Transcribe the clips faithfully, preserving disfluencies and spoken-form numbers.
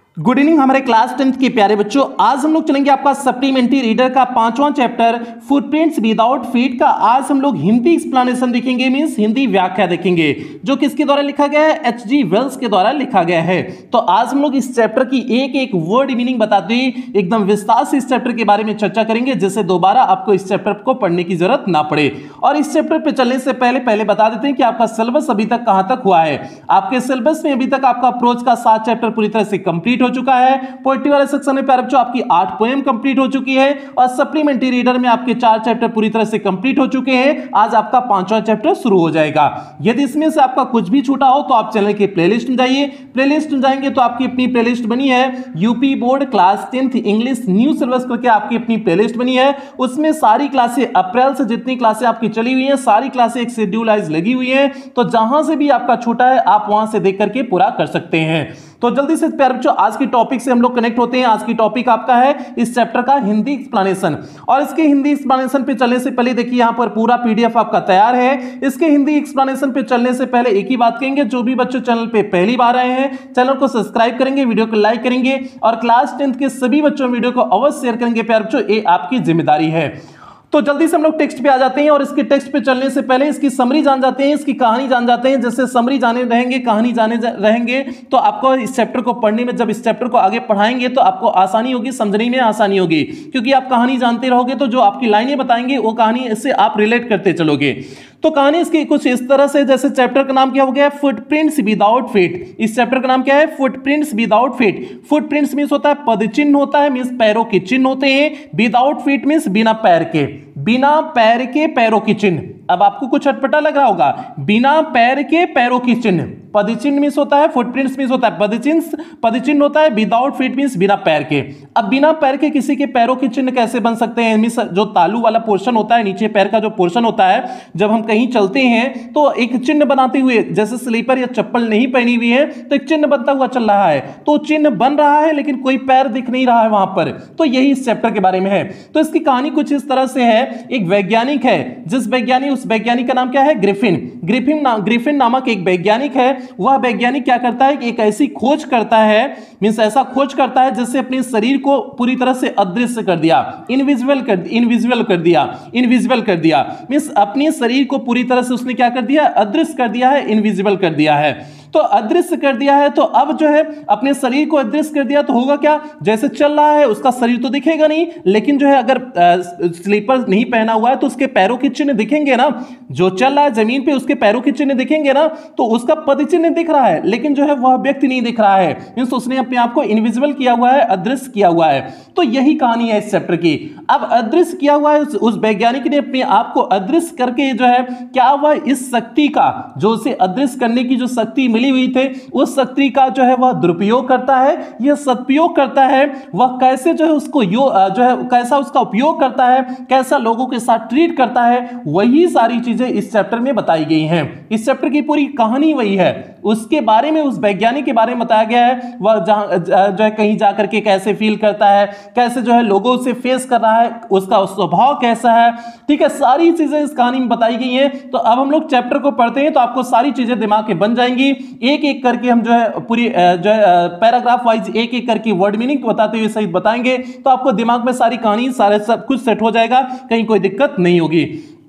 Good evening हमारे class tenth के प्यारे बच्चों। आज हम लोग चलेंगे आपका सप्लीमेंट्री रीडर का पांचवां चैप्टर फुटप्रिंट्स विदाउट फीट का। आज हम लोग हिंदी एक्सप्लेनेशन देखेंगे, मींस हिंदी व्याख्या देखेंगे, जो किसके द्वारा लिखा गया है, एच जी वेल्स के द्वारा लिखा गया है। तो आज हम लोग इस चैप्टर की एक एक वर्ड मीनिंग बताते हुए एकदम विस्तार से इस चैप्टर के बारे में चर्चा करेंगे, जिससे दोबारा आपको इस चैप्टर को पढ़ने की जरूरत ना पड़े। और इस चैप्टर पे चलने से पहले पहले बता देते हैं कि आपका सिलेबस अभी तक कहां तक हुआ है। आपके सिलेबस में अभी तक आपका अप्रोच का सात चैप्टर पूरी तरह से कंप्लीट हो चुका है। पोएट्री वाले सेक्शन में प्यारे बच्चों आपकी आठ पोएम कंप्लीट हो चुकी है और सप्लीमेंट्री रीडर में आपके चार चैप्टर पूरी तरह से कंप्लीट हो चुके हैं। आज आपका पांचवा चैप्टर शुरू हो जाएगा। यदि इसमें से आपका कुछ भी छूटा हो तो आप चैनल के प्लेलिस्ट में जाइए। प्लेलिस्ट में जाएंगे तो आपकी अपनी प्लेलिस्ट बनी है, UP board class tenth English new syllabus करके आपकी अपनी प्लेलिस्ट बनी है। उसमें सारी क्लासें अप्रैल से जितनी क्लासें आपकी चली हुई हैं सारी क्लासें एक शेड्यूलाइज लगी हुई है। तो जहां से भी आपका छूटा है आप वहां से देख करके पूरा कर सकते हैं। तो जल्दी से प्यारे बच्चों आज की टॉपिक से हम लोग कनेक्ट होते हैं। आज की टॉपिक आपका है इस चैप्टर का हिंदी एक्सप्लेनेशन। और इसके हिंदी एक्सप्लेनेशन पे चलने से पहले देखिए यहां पर पूरा पीडीएफ आपका तैयार है। इसके हिंदी एक्सप्लेनेशन पे चलने से पहले एक ही बात कहेंगे, जो भी बच्चे चैनल पे पहली बार आए हैं चैनल को सब्सक्राइब करेंगे, वीडियो को लाइक करेंगे और क्लास टेंथ के सभी बच्चों वीडियो को अवश्य शेयर करेंगे। प्यारे बच्चों ये आपकी जिम्मेदारी है। तो जल्दी से हम लोग टेक्स्ट पे आ जाते हैं और इसके टेक्स्ट पे चलने से पहले इसकी समरी जान जाते हैं, इसकी कहानी जान जाते हैं। जैसे समरी जाने रहेंगे, कहानी जाने जा, रहेंगे तो आपको इस चैप्टर को पढ़ने में, जब इस चैप्टर को आगे पढ़ाएंगे तो आपको आसानी होगी, समझने में आसानी होगी, क्योंकि आप कहानी जानते रहोगे तो जो आपकी लाइनें बताएंगे वो कहानी से आप रिलेट करते चलोगे। तो कहानी इसकी कुछ इस तरह से, जैसे चैप्टर का नाम क्या हो गया है, फुटप्रिंट्स विदाउट फीट। इस चैप्टर का नाम क्या है, footprints without feet. Footprints means होता है पद चिन्ह होता है, मींस पैरों के चिन्ह होते हैं। विदाउट फीट मींस बिना पैर के, बिना पैर के पैरों की चिन्ह। अब आपको कुछ अटपटा लग रहा होगा, बिना पैर के पैरों की चिन्ह। पदचिन्ह मींस होता है, फुटप्रिंट्स मींस होता है पदचिन्ह, पदचिन्ह होता है, विदाउट फीट मींस बिना पैर के। अब बिना पैर के किसी के पैरों के चिन्ह कैसे बन सकते हैं, मींस जो तालू वाला पोर्शन होता है, नीचे पैर का जो पोर्शन होता है, जब हम कहीं चलते हैं तो एक चिन्ह बनाते हुए, जैसे स्लीपर या चप्पल नहीं पहनी हुई है तो एक चिन्ह बनता हुआ चल रहा है, तो चिन्ह बन रहा है लेकिन कोई पैर दिख नहीं रहा है वहां पर। तो यही इस चैप्टर के बारे में है। तो इसकी कहानी कुछ इस तरह से है। एक वैज्ञानिक है, जिस वैज्ञानिक उस वैज्ञानिक का नाम क्या है, ग्रिफिन। ग्रिफिन ना, ग्रिफिन नामक एक वैज्ञानिक है। वह वैज्ञानिक क्या करता है कि एक ऐसी खोज करता है, मींस ऐसा खोज करता है जिससे अपने शरीर को पूरी तरह से अदृश्य कर दिया, इनविजिबल कर इनविजिबल कर दिया इनविजिबल कर दिया मींस अपने शरीर को पूरी तरह से उसने क्या कर दिया, अदृश्य कर दिया है, इनविजिबल कर दिया है। तो अदृश्य कर दिया है तो अब जो है अपने शरीर को अदृश्य कर दिया तो होगा क्या, जैसे चल रहा है उसका शरीर तो दिखेगा नहीं, लेकिन जो है अगर स्लीपर नहीं पहना हुआ है तो उसके पैरों के चिन्ह दिखेंगे ना, जो चल रहा है जमीन पे उसके पैरों के चिन्ह दिखेंगे ना, तो उसका पद चिन्ह दिख रहा है लेकिन जो है वह व्यक्ति नहीं दिख रहा है, मींस उसने अपने आप को इनविजिबल किया हुआ है, अदृश्य किया हुआ है। तो यही कहानी है इस चैप्टर की। अब अदृश्य किया हुआ है, उस वैज्ञानिक ने अपने आप को अदृश्य करके जो है क्या वह इस शक्ति का, जो उसे अदृश्य करने की जो शक्ति मिली हुई थे, उस शक्ति का जो है वह दुरुपयोग करता है या सदुपयोग करता है, वह कैसे जो है उसको यो जो है कैसा उसका उपयोग करता है, कैसा लोगों के साथ ट्रीट करता है, वही सारी चीजें इस चैप्टर में बताई गई हैं। इस चैप्टर की पूरी कहानी वही है, उसके बारे में, उस वैज्ञानिक के बारे में बताया गया है। वह जहां जो है कहीं जाकर के कैसे फील करता है, कैसे जो है लोगों से फेस कर रहा है, उसका स्वभाव कैसा है, ठीक है, सारी चीजें इस कहानी में बताई गई हैं। तो अब हम लोग चैप्टर को पढ़ते हैं तो आपको सारी चीजें दिमाग में बन जाएंगी। एक एक करके हम जो है पूरी जो है पैराग्राफ वाइज एक एक करके वर्ड मीनिंग बताते हुए सहित बताएंगे, तो आपको दिमाग में सारी कहानी सारे सब कुछ सेट हो जाएगा, कहीं कोई दिक्कत नहीं होगी।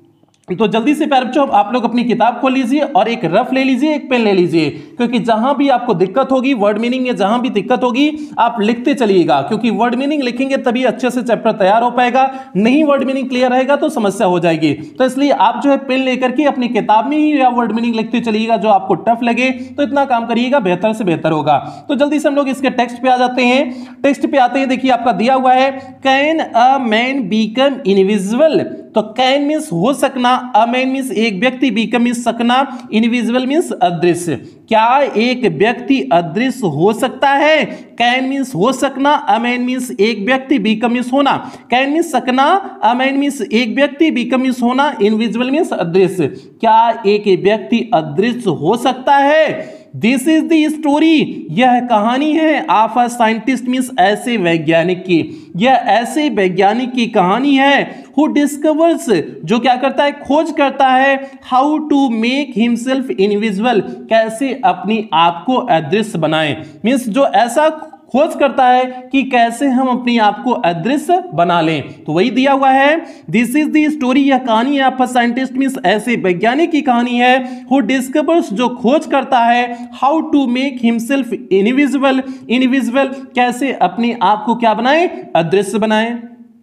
तो जल्दी से प्यारे बच्चों आप लोग अपनी किताब खोल लीजिए और एक रफ ले लीजिए, एक पेन ले लीजिए, क्योंकि जहां भी आपको दिक्कत होगी वर्ड मीनिंग में, जहां भी दिक्कत होगी आप लिखते चलिएगा, क्योंकि वर्ड मीनिंग लिखेंगे तभी अच्छे से चैप्टर तैयार हो पाएगा। नहीं वर्ड मीनिंग क्लियर रहेगा तो समस्या हो जाएगी। तो इसलिए आप जो है पेन लेकर के अपनी किताब में ही या वर्ड मीनिंग लिखते चलिएगा, जो आपको टफ लगे तो इतना काम करिएगा, बेहतर से बेहतर होगा। तो जल्दी से हम लोग इसके टेक्स्ट पे आ जाते हैं। टेक्स्ट पे आते हैं, देखिए आपका दिया हुआ है, can a man become invisible. तो कैन मींस हो सकना, अ मैन मींस एक व्यक्ति, बिकम मींस सकना, इनविजिबल मींस अदृश्य। क्या एक व्यक्ति अदृश्य हो सकता है? कैन मींस हो सकना, अ मैन मींस एक व्यक्ति, बिकम मींस होना। कैन मींस सकना, अ मैन मींस एक व्यक्ति, बिकम मींस होना, इनविजिबल मींस अदृश्य। क्या एक व्यक्ति अदृश्य हो सकता है? दिस इज द स्टोरी, यह कहानी है ऑफ अ साइंटिस्ट मींस ऐसे वैज्ञानिक की, यह ऐसे वैज्ञानिक की कहानी है हु डिस्कवर्स, जो क्या करता है, खोज करता है, how to make himself invisible, कैसे अपनी आप को अदृश्य बनाए, मींस जो ऐसा खोज करता है कि कैसे हम अपने आप को अदृश्य बना लें। तो वही दिया हुआ है, दिस इज द स्टोरी, यह कहानी है ऑफ अ साइंटिस्ट मींस ऐसे वैज्ञानिक की कहानी है, हु डिस्कवर्स जो खोज करता है, how to make himself invisible, invisible कैसे अपने आप को क्या बनाए, अदृश्य बनाए।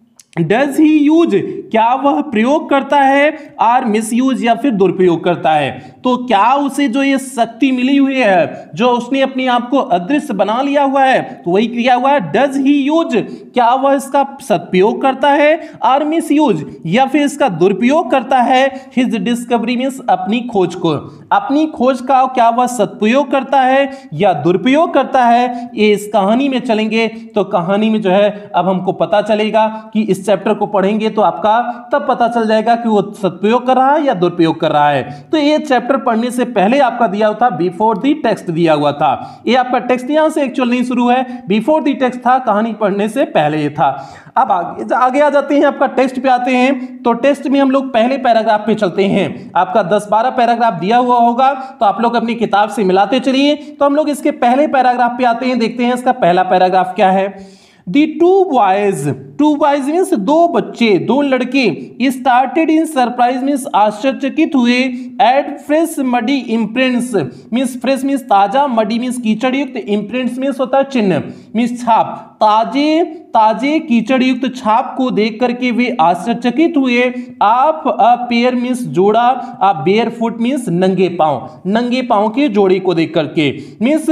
डज ही यूज क्या वह प्रयोग करता है, आर मिस यूज या फिर दुरुपयोग करता है। तो क्या उसे जो ये शक्ति मिली हुई है, जो उसने अपने आप को अदृश्य बना लिया हुआ है, तो वही किया हुआ है, डज ही यूज क्या वह इसका सदुपयोग करता है, आर मिस यूज या फिर इसका दुरुपयोग करता है, हिज डिस्कवरी मींस अपनी खोज को, अपनी खोज का क्या वह सदुपयोग करता है या दुरुपयोग करता है। ये इस कहानी में चलेंगे तो कहानी में जो है अब हमको पता चलेगा कि इस चैप्टर को पढ़ेंगे तो आपका तब पता चल जाएगा कि वो सदुपयोग कर रहा है या दुरुपयोग कर रहा है। तो ये चैप्टर पढ़ने से पहले आपका दिया हुआ था बिफोर दी टेक्स्ट दिया हुआ था, ये आपका टेक्स्ट यहां से एक्चुअल नहीं शुरू है, बिफोर दी टेक्स्ट था, कहानी पढ़ने से पहले ये था। अब आगे आगे आ जाते हैं, आपका टेक्स्ट पे आते हैं। तो टेक्स्ट में हम लोग पहले पैराग्राफ पे चलते हैं, आपका दस बारह पैराग्राफ दिया हुआ होगा तो आप लोग अपनी किताब से मिलाते चलिए। तो हम लोग इसके पहले पैराग्राफ पे आते हैं, देखते हैं इसका पहला पैराग्राफ क्या है। The two boys, two boys means दो बच्चे, दो लड़के, started in surprise means आश्चर्यचकित हुए, at fresh muddy imprints means fresh means ताजा, muddy means कीचड़ युक्त, imprints means होता है चिन्ह means छाप, ताजे ताजे कीचड़ युक्त छाप को देख करके वे आश्चर्यचकित हुए। आप अ पेयर मीन्स जोड़ा, आ बेयर फुट मीन्स नंगे पांव, नंगे पांव के जोड़े को देख करके मीन्स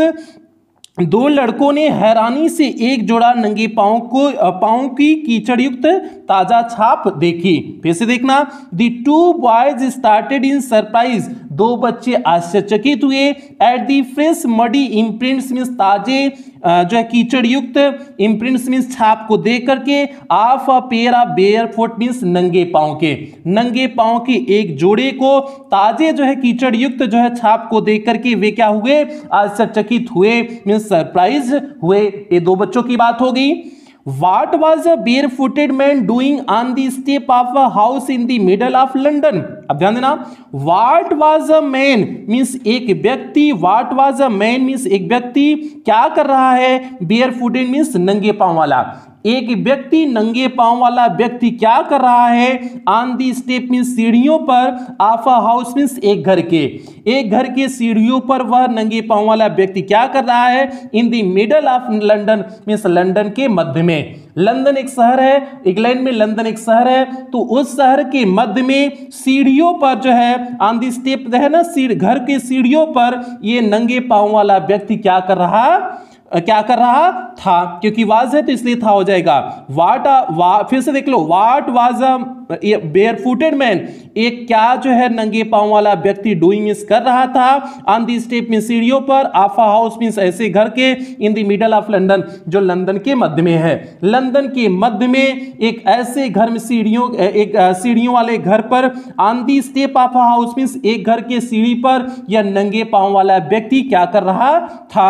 दो लड़कों ने हैरानी से एक जोड़ा नंगे पांव को पांव की कीचड़ युक्त ताजा छाप देखी। फिर से देखना, the two boys started in surprise, दो बच्चे आश्चर्यचकित हुए, at the fresh muddy imprints means ताजे जो है कीचड़ युक्त, इम्प्रिंट्स मींस छाप को देख करके, of a pair of bare foot means नंगे पांव के, नंगे पांव के एक जोड़े को ताजे जो है कीचड़ युक्त जो है छाप को देख करके वे क्या हुए, आश्चर्यचकित हुए मींस सरप्राइज हुए। ये दो बच्चों की बात हो गई। What was a barefooted man doing on the step of a house in the middle of London? अब ध्यान देना, What was a man means एक व्यक्ति, What was a man means एक व्यक्ति क्या कर रहा है, barefooted means नंगे पांव वाला, एक व्यक्ति नंगे पांव वाला व्यक्ति क्या कर रहा है, ऑन दी स्टेप मींस सीढ़ियों पर, ऑफ अ हाउस मींस एक घर के, एक घर के सीढ़ियों पर वह नंगे पांव वाला व्यक्ति क्या कर रहा है, in the middle of London means London के मध्य में। लंदन एक शहर है, इंग्लैंड में लंदन एक शहर है, तो उस शहर के मध्य में सीढ़ियों पर जो है ऑन दी स्टेप है ना, घर के सीढ़ियों पर ये नंगे पांव वाला व्यक्ति क्या कर रहा क्या कर रहा था, क्योंकि वाज है तो इसलिए था हो जाएगा। वाट वा, फिर से देख लो, what was a bare footed man, एक क्या जो है नंगे पांव वाला व्यक्ति डूइंग मींस कर रहा था, ऑन दी स्टेप में सीढ़ियों पर, ऑफ अ हाउस मींस ऐसे घर के, in the middle of London जो लंदन के मध्य में है, लंदन के मध्य में एक ऐसे घर में सीढ़ियों एक सीढ़ियों वाले घर पर, on the step of a house means एक घर के सीढ़ी पर यह नंगे पांव वाला व्यक्ति क्या कर रहा था।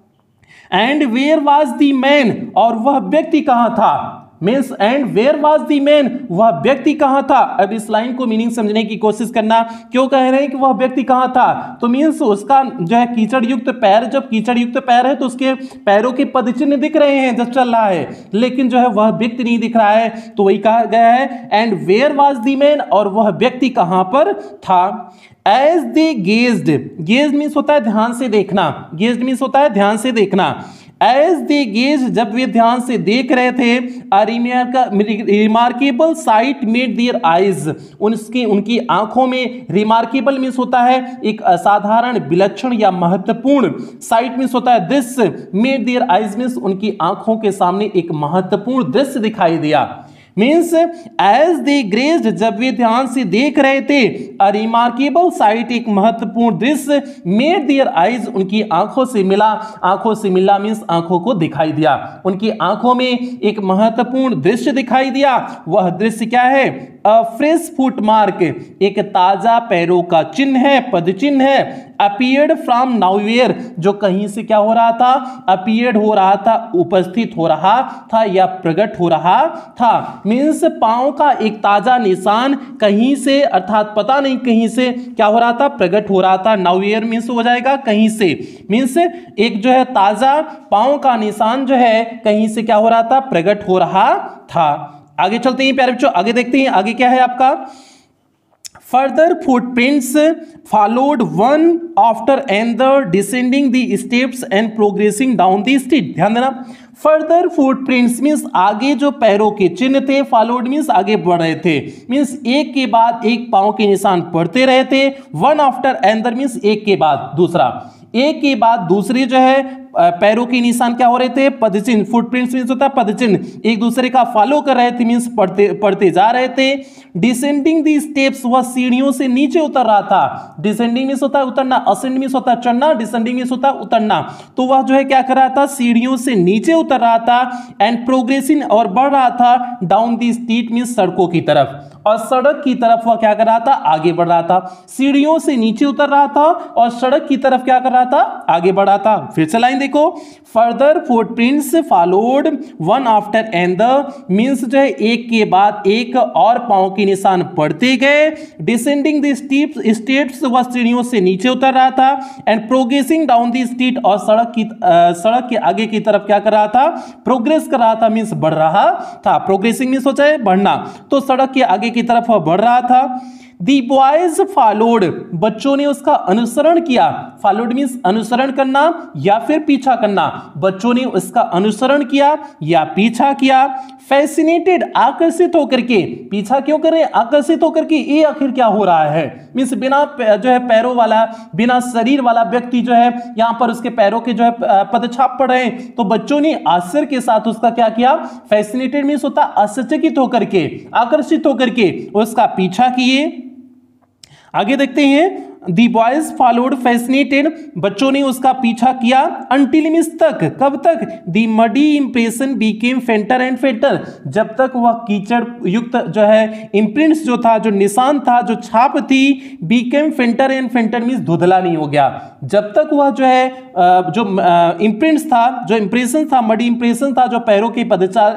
And where was the man, और वह व्यक्ति कहां था, means and where was the man, वह व्यक्ति कहां था। अब इस लाइन को मीनिंग समझने की कोशिश करना, क्यों कह रहे हैं कि वह व्यक्ति कहां था, तो मीन्स उसका जो है कीचड़ युक्त पैर, जब कीचड़ युक्त पैर है तो उसके पैरों के पदचिन्ह दिख रहे हैं जब चल रहा है, लेकिन जो है वह व्यक्ति नहीं दिख रहा है, तो वही कहा गया है and where was the man, और वह व्यक्ति कहां पर था। As they gazed, gaze means होता है ध्यान से देखना, गेज्ड मीन्स होता है ध्यान से देखना। एज दे गेज, जब वे ध्यान से देख रहे थे, remarkable sight made their eyes, उनकी उनकी आंखों में, रिमार्केबल मीन्स होता है एक असाधारण, विलक्षण या महत्वपूर्ण, साइट मीन्स होता है दृश्य, मेड देयर आईज मीन्स उनकी आंखों के सामने एक महत्वपूर्ण दृश्य दिखाई दिया। मीन्स एज दे ग्रेज्ड, जब वे ध्यान से देख रहे थे, अ रिमार्केबल साइट एक महत्वपूर्ण दृश्य, मेड देयर आईज उनकी आंखों से मिला, आंखों से मिला मीन्स आंखों को दिखाई दिया, उनकी आंखों में एक महत्वपूर्ण दृश्य दिखाई दिया। वह दृश्य क्या है, अ फ्रेश फुट मार्क, एक ताजा पैरों का चिन्ह है, पद चिन्ह है, अपीयर्ड फ्रॉम नाउवेयर, जो कहीं से क्या हो रहा था, अपीयर्ड हो रहा था, उपस्थित हो रहा था या प्रकट हो रहा था। मींस पांव का एक ताजा निशान कहीं से, अर्थात पता नहीं कहीं से क्या हो रहा था, प्रकट हो रहा था। नाउवेयर मींस हो जाएगा कहीं से, मींस एक जो है ताजा पांव का निशान जो है कहीं से क्या हो रहा था, प्रकट हो रहा था। आगे चलते हैं प्यारे बच्चों, आगे देखते हैं आगे क्या है आपका। Further footprints followed one after another descending the steps and progressing down the street. ध्यान देना, फर्दर फुटप्रिंट्स मींस आगे जो पैरों के चिन्ह थे, फॉलोड मींस आगे बढ़ रहे थे, मींस एक के बाद एक पांव के निशान पड़ते रहे थे। वन आफ्टर एंदर मींस एक के बाद दूसरा, एक के बाद दूसरे जो है पैरों के निशान क्या हो रहे थे, पदचिन्ह। फुटप्रिंट्स मींस होता है पदचिन्ह, एक दूसरे का फॉलो कर रहे थे, मींस पढ़ते पढ़ते जा रहे थे। डिसेंडिंग दी स्टेप्स, वह सीढ़ियों से नीचे उतर रहा था। डिसेंडिंग मींस होता है उतरना, असेंड मींस होता है चढ़ना, डिसेंडिंग मींस होता है उतरना। तो वह जो है क्या कर रहा था, सीढ़ियों से नीचे उतर रहा था। एंड प्रोग्रेसिंग, और बढ़ रहा था, डाउन दी स्ट्रीट मींस सड़कों की तरफ, और सड़क की तरफ वह क्या कर रहा था, आगे बढ़ रहा था। सीढ़ियों से नीचे उतर रहा था और सड़क की तरफ क्या कर रहा था, आगे बढ़ रहा था। फिर से लाइन देखो, further footprints followed one after another means जो है एक के बाद एक और पांव के निशान पड़ते गए। डिसेंडिंग द स्टीप्स, स्टेप्स वह सीढ़ियों से नीचे उतर रहा था। And progressing down the street, और सड़क की आ, सड़क के आगे की तरफ क्या कर रहा था, प्रोग्रेस कर रहा था, मींस बढ़ रहा था। प्रोग्रेसिंग मींस होता है बढ़ना, तो सड़क के आगे की तरफ वह बढ़ रहा था। The boys followed, बच्चों ने उसका अनुसरण किया। Followed means अनुसरण करना या फिर पीछा करना। बच्चों ने उसका अनुसरण किया या पीछा किया। Fascinated, आकर्षित होकर के, पीछा क्यों कर रहे हैं, आकर्षित होकर के, ये आखिर क्या हो रहा है। मीन्स बिना जो है पैरों वाला, बिना शरीर वाला व्यक्ति जो है यहाँ पर उसके पैरों के जो है पदछाप पड़ रहे हैं, तो बच्चों ने आश्चर्य के साथ उसका क्या किया, फैसिनेटेड मीन्स होता है आश्चर्यचकित होकर के, आकर्षित होकर के उसका पीछा किए। आगे देखते हैं, दी बॉयज फॉलोड फैसिनेटेड, बच्चों ने उसका पीछा किया। अंटिल मींस तक, कब तक, the muddy impression became fainter and fainter, जब तक वह कीचड़ युक्त जो है इंप्रिंट्स जो था, जो निशान था, जो छाप थी, became fainter and fainter means धुधला नहीं हो गया। जब तक वह जो है जो इंप्रिंट्स था, जो इंप्रेशन था, मडी इंप्रेशन था, जो पैरों की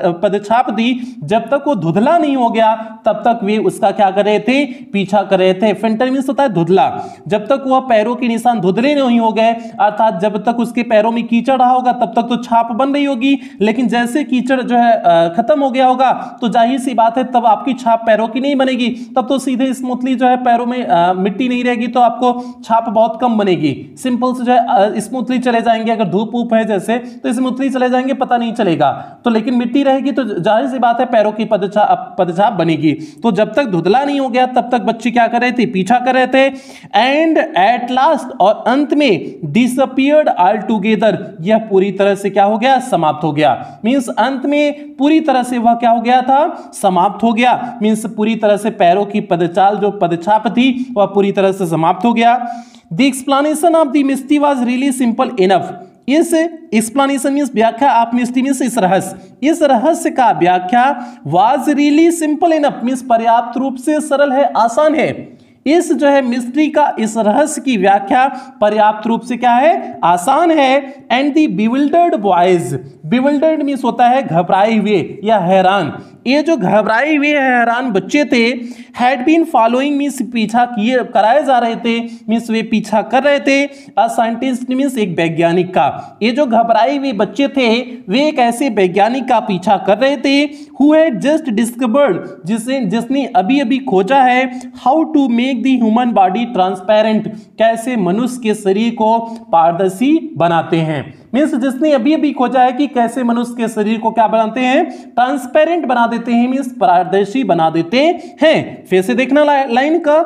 पदछाप थी, जब तक वो धुधला नहीं हो गया तब तक वे उसका क्या कर रहे थे, पीछा कर रहे थे। फेंटर मींस होता है धुधला, जब तक वह पैरों के निशान धुधले नहीं हो गए, अर्थात जब तक उसके पैरों में कीचड़ रहा होगा तब तक तो छाप बन रही होगी, लेकिन जैसे कीचड़ जो है खत्म हो गया होगा तो जाहिर सी बात है तब आपकी छाप पैरों की नहीं बनेगी, तब तो सीधे स्मूथली जो है पैरों में आ, मिट्टी नहीं रहेगी, तो आपको छाप बहुत कम बनेगी। सिंपल से जो है स्मूथली चले जाएंगे, अगर धूप ऊप है जैसे तो स्मूथली चले जाएंगे, पता नहीं चलेगा, तो लेकिन मिट्टी रहेगी तो जाहिर सी बात है पैरों की पदछाप पदछाप बनेगी। तो जब तक धुधला नहीं हो गया तब तक बच्चे क्या कर रहे थे, पीछा कर रहे थे। एंड एट लास्ट, और अंत में, डिसअपीयर्ड ऑल टुगेदर, यह पूरी तरह से क्या हो गया, समाप्त हो गया। मींस अंत में पूरी तरह से वह क्या हो गया था, समाप्त हो गया। मींस पूरी तरह से पैरों की पदचाल, जो पदछाप थी, वह पूरी तरह से समाप्त हो गया। The explanation of the mystery was really simple enough, इस एक्सप्लेनेशन मींस व्याख्या, आप मिस्ट्री मींस इस रहस्य, इस रहस्य का व्याख्या was really simple enough means पर्याप्त रूप से सरल है, आसान है। इस जो है मिस्ट्री का, इस रहस्य की व्याख्या पर्याप्त रूप से क्या है, आसान है। And the bewildered boys, bewildered means होता है घबराए हुए या हैरान, ये जो घबराए हुए हैरान बच्चे थे, हैड बीन फॉलोइंग मींस पीछा किए कराए जा रहे थे, मींस वे पीछा कर रहे थे। अ साइंटिस्ट मींस एक वैज्ञानिक का, ये जो घबराए हुए बच्चे थे वे एक ऐसे वैज्ञानिक का पीछा कर रहे थे, हु हैड जस्ट डिस्कवर्ड, जिसे जिसने अभी अभी खोजा है, how to make the human body transparent, कैसे मनुष्य के शरीर को पारदर्शी बनाते हैं। मींस जिसने अभी अभी खोजा है कि कैसे मनुष्य के शरीर को क्या बनाते हैं, ट्रांसपेरेंट बना देते हैं, मींस पारदर्शी बना देते हैं। फिर से देखना लाइन का,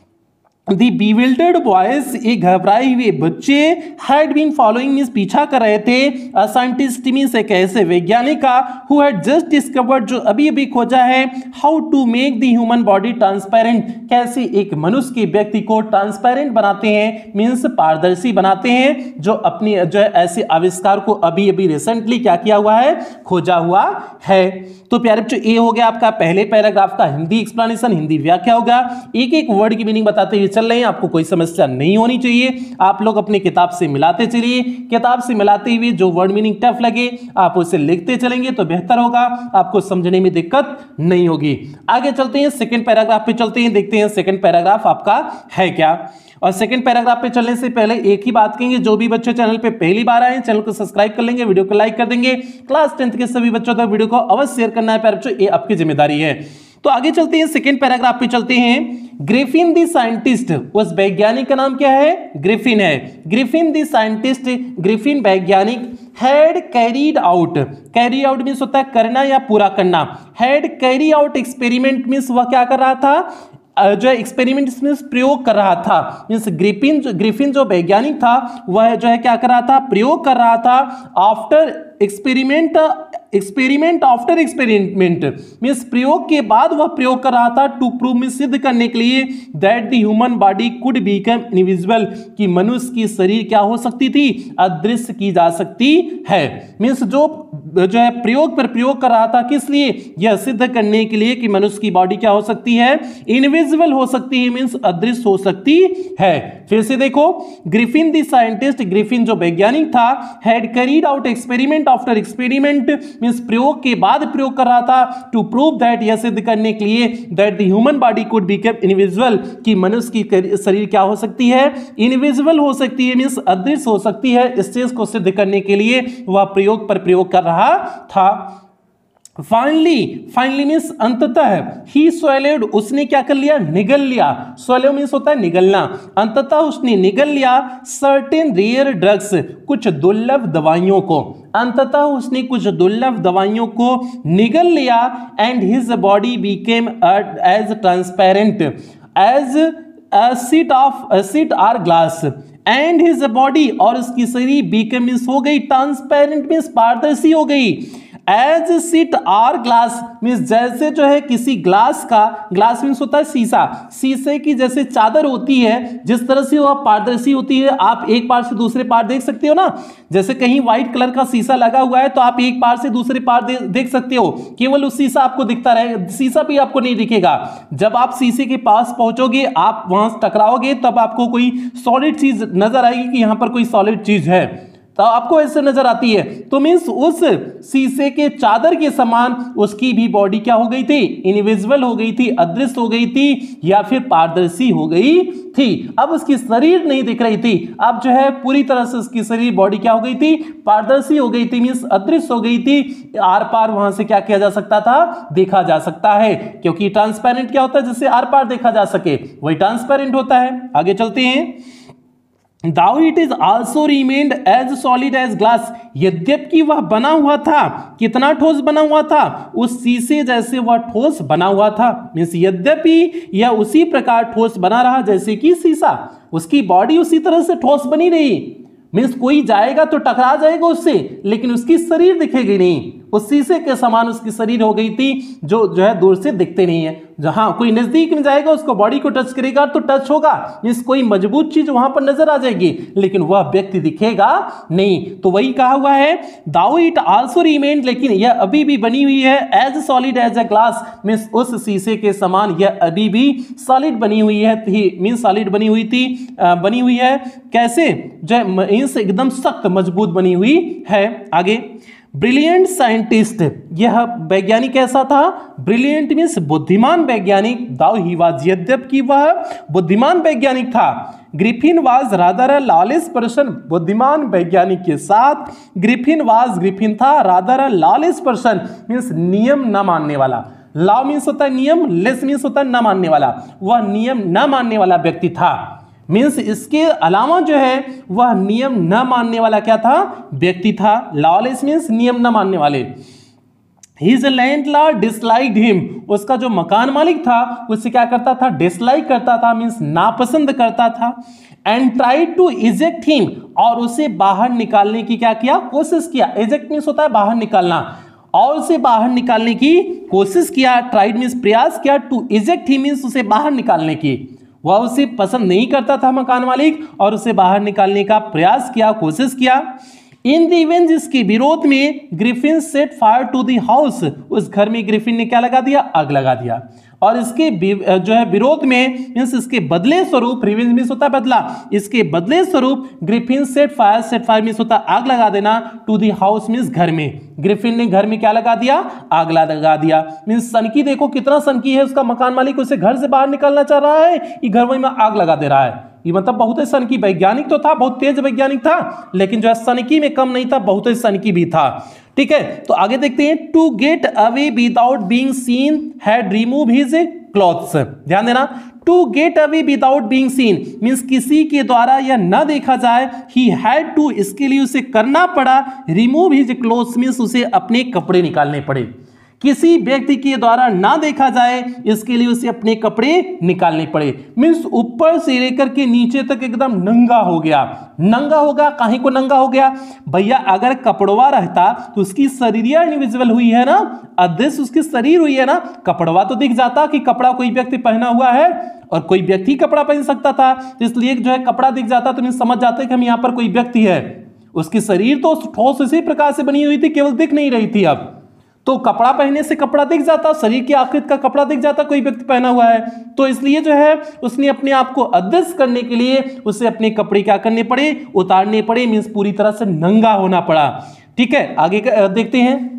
The bewildered boys, एक घबराए हुए बच्चे, had been following मींस पीछा कर रहे थे, a scientist मींस एक ऐसे वैज्ञानिक का, who had just discovered, जो अभी अभी खोजा है, how to make the human body transparent, कैसे एक मनुष्य के व्यक्ति को ट्रांसपेरेंट बनाते हैं, मींस पारदर्शी बनाते हैं, जो अपनी जो है ऐसे आविष्कार को अभी अभी रिसेंटली क्या किया हुआ है, खोजा हुआ है। तो प्यारे बच्चों, ये हो गया आपका पहले पैराग्राफ का हिंदी एक्सप्लेनेशन, हिंदी व्याख्या होगा। एक एक वर्ड की मीनिंग बताते हुए चल रहे हैं, आपको कोई समस्या नहीं होनी चाहिए। आप लोग अपनी किताब से मिलाते चलिए, किताब से मिलाते हुए जो वर्ड मीनिंग टफ लगे आप उसे लिखते चलेंगे तो बेहतर होगा, आपको समझने में दिक्कत नहीं होगी। आगे चलते हैं, सेकंड पैराग्राफ पे चलते हैं, देखते हैं सेकंड पैराग्राफ आपका है क्या। और सेकंड पैराग्राफ पे चलने से पहले एक ही बात कहेंगे, जो भी बच्चे चैनल पे पहली बार आए चैनल को सब्सक्राइब कर लेंगे, वीडियो को लाइक कर देंगे। क्लास टेंथ के सभी बच्चों तक वीडियो को अवश्य शेयर करना है प्यारे बच्चों, ये आपकी जिम्मेदारी है। तो आगे चलते हैं, सेकंड पैराग्राफ पे चलते हैं। ग्रिफिन द साइंटिस्ट, उस वैज्ञानिक का नाम क्या है? ग्रिफिन है। ग्रिफिन द साइंटिस्ट, ग्रिफिन वैज्ञानिक had carried out, carry out means होता है करना या पूरा करना। Had carry out experiment means वह क्या कर रहा था? जो है एक्सपेरिमेंट में प्रयोग कर रहा था। मीन्स ग्रिफिन जो ग्रिफिन जो वैज्ञानिक था वह जो है क्या कर रहा था? प्रयोग कर रहा था। After experiment, experiment after experiment means प्रयोग के बाद वह प्रयोग कर रहा था। टू प्रूव मीन्स सिद्ध करने के लिए that the human body could become invisible, कि मनुष्य की शरीर क्या हो सकती थी? अदृश्य की जा सकती है। मीन्स जो जो है प्रयोग पर प्रयोग कर रहा था, किस लिए? यह सिद्ध करने के लिए कि मनुष्य की बॉडी क्या हो सकती है? इनविजिबल हो सकती है, मीन्स अदृश्य हो सकती है। फिर से देखो, ग्रिफिन द साइंटिस्ट, ग्रिफिन जो वैज्ञानिक था, had carried out experiment after experiment means प्रयोग के बाद प्रयोग कर रहा था। टू प्रूव दैट, यह सिद्ध करने के लिए that the human body could become invisible, कि मनुष्य की शरीर क्या हो सकती है? इनविजिबल हो सकती है, मीन्स अदृश्य हो सकती है। इस चीज को सिद्ध करने के लिए वह प्रयोग पर प्रयोग कर रहा था। फाइनली, फाइनली मीन्स अंततः, ही स्वैलेड उसने क्या कर लिया? निगल लिया। स्वैलो मीन्स होता है निगलना। अंततः उसने निगल लिया सर्टेन रेयर ड्रग्स, कुछ दुर्लभ दवाइयों को। अंततः उसने कुछ दुर्लभ दवाइयों को निगल लिया। And his body became as transparent as a sheet of a sheet or glass. And his body, और उसकी शरीर बिकेम मीन्स हो गई ट्रांसपेरेंट मीन्स पारदर्शी हो गई। As sheet or glass means जैसे जो है किसी ग्लास का, ग्लास मीन्स होता है शीशा, शीशे की जैसे चादर होती है, जिस तरह से वह पारदर्शी होती है, आप एक पार से दूसरे पार देख सकते हो ना। जैसे कहीं व्हाइट कलर का शीशा लगा हुआ है तो आप एक पार से दूसरे पार दे, देख सकते हो, केवल उस शीशा आपको दिखता रहे, शीशा भी आपको नहीं दिखेगा। जब आप शीशे के पास पहुंचोगे, आप वहां टकराओगे, तब आपको कोई सॉलिड चीज नजर आएगी कि यहां पर कोई सॉलिड चीज है, तो आपको ऐसे नजर आती है। तो मीन्स उस शीशे के चादर के समान उसकी भी बॉडी क्या हो गई थी? इनविजिबल हो गई थी, अदृश्य हो गई थी, या फिर पारदर्शी हो गई थी। अब उसकी शरीर नहीं दिख रही थी, अब जो है पूरी तरह से उसकी शरीर बॉडी क्या हो गई थी? पारदर्शी हो गई थी, मीन्स अदृश्य हो गई थी। आर पार वहां से क्या किया जा सकता था? देखा जा सकता है, क्योंकि ट्रांसपेरेंट क्या होता है? जिससे आर पार देखा जा सके, वही ट्रांसपेरेंट होता है। आगे चलते हैं। Though it is also remained as solid as glass, यद्यपि वह बना हुआ था, कितना ठोस बना हुआ था? उस शीशे जैसे वह ठोस बना हुआ था। मीन्स यद्यपि यह उसी प्रकार ठोस बना रहा जैसे कि शीशा, उसकी बॉडी उसी तरह से ठोस बनी रही। मीन्स कोई जाएगा तो टकरा जाएगा उससे, लेकिन उसकी शरीर दिखेगी नहीं। उस शीशे के समान उसकी शरीर हो गई थी, जो जो है दूर से दिखते नहीं है। जहां कोई नजदीक में जाएगा, उसको बॉडी को टच करेगा तो टच होगा, मीन्स कोई मजबूत चीज वहां पर नजर आ जाएगी, लेकिन वह व्यक्ति दिखेगा नहीं। तो वही कहा हुआ है, दाउ इट आल्सो रिमेन्ड, लेकिन यह अभी भी बनी हुई है as solid as a glass, means उस शीशे के समान यह अभी भी सॉलिड बनी हुई है, मीन्स सॉलिड बनी हुई थी, बनी हुई है। कैसे? जो मीन्स एकदम सख्त मजबूत बनी हुई है। आगे, ब्रिलियंट साइंटिस्ट, यह वैज्ञानिक कैसा था? ब्रिलियंट मीन्स बुद्धिमान वैज्ञानिक। दाउ ही वाज, यद्यपि वह बुद्धिमान वैज्ञानिक था। Griffin was rather a lawless person, बुद्धिमान वैज्ञानिक के साथ ग्रिफिन वाज, ग्रिफिन था rather a lawless person means नियम न मानने वाला। लॉ मीन्स होता है नियम, लेस मीन्स होता है न मानने वाला, वह नियम न मानने वाला व्यक्ति था। मीन्स इसके अलावा जो है वह नियम न मानने वाला क्या था? व्यक्ति था। लॉलेस मीन्स नियम न मानने वाले। His landlord disliked him, उसका जो मकान मालिक था उससे क्या करता था? डिसलाइक करता था, मीन्स नापसंद करता था। And tried to eject him, और उसे बाहर निकालने की क्या किया? कोशिश किया। इजेक्ट मीन्स होता है बाहर निकालना, और उसे बाहर निकालने की कोशिश किया। ट्राइड मीन्स प्रयास किया, टू इजेक्ट हिम मीन्स उसे बाहर निकालने की। वह उसे पसंद नहीं करता था मकान मालिक, और उसे बाहर निकालने का प्रयास किया, कोशिश किया। इन दी इवेंट, इसके विरोध में Griffin set fire to the house, उस घर में ग्रिफिन ने क्या लगा दिया? आग लगा दिया। और इसके जो है विरोध में मींस इसके बदले स्वरूप, रिवेंज मींस होता है बदला, इसके बदले स्वरूप Griffin set fire, set fire means होता है आग लगा देना, टू दी हाउस मींस घर में। ग्रिफिन ने घर में क्या लगा दिया? आग लगा दिया। मींस सनकी देखो कितना सनकी है, उसका मकान मालिक उसे घर से बाहर निकालना चाह रहा है, ये घर में आग लगा दे रहा है। ये मतलब बहुत ही सनकी, वैज्ञानिक तो था, बहुत तेज वैज्ञानिक था, लेकिन जो है सनकी में कम नहीं था, बहुत ही सनकी भी था। ठीक है, तो आगे देखते हैं। To get away without being seen had remove his clothes. ध्यान देना, to get away without being seen means किसी के द्वारा या न देखा जाए, ही हैड टू इसके लिए उसे करना पड़ा, रिमूव हिज क्लॉथ्स मींस उसे अपने कपड़े निकालने पड़े। किसी व्यक्ति के द्वारा ना देखा जाए इसके लिए उसे अपने कपड़े निकालने पड़े। मींस ऊपर से लेकर के नीचे तक एकदम नंगा हो गया। नंगा होगा, काहे को नंगा हो गया भैया? अगर कपड़वा रहता तो उसकी शरीरिया इनविजिबल हुई है ना, अदृश्य उसकी शरीर हुई है ना, कपड़वा तो दिख जाता कि कपड़ा कोई व्यक्ति पहना हुआ है, और कोई व्यक्ति कपड़ा पहन सकता था, तो इसलिए जो है कपड़ा दिख जाता तो समझ जाते कि हम यहाँ पर कोई व्यक्ति है। उसकी शरीर तो ठोस इसी प्रकार से बनी हुई थी, केवल दिख नहीं रही थी। अब तो कपड़ा पहनने से कपड़ा दिख जाता, शरीर की आकृति का कपड़ा दिख जाता कोई व्यक्ति पहना हुआ है, तो इसलिए जो है उसने अपने आप को अदृश्य करने के लिए उसे अपने कपड़े क्या करने पड़े? उतारने पड़े, मींस पूरी तरह से नंगा होना पड़ा। ठीक है, आगे देखते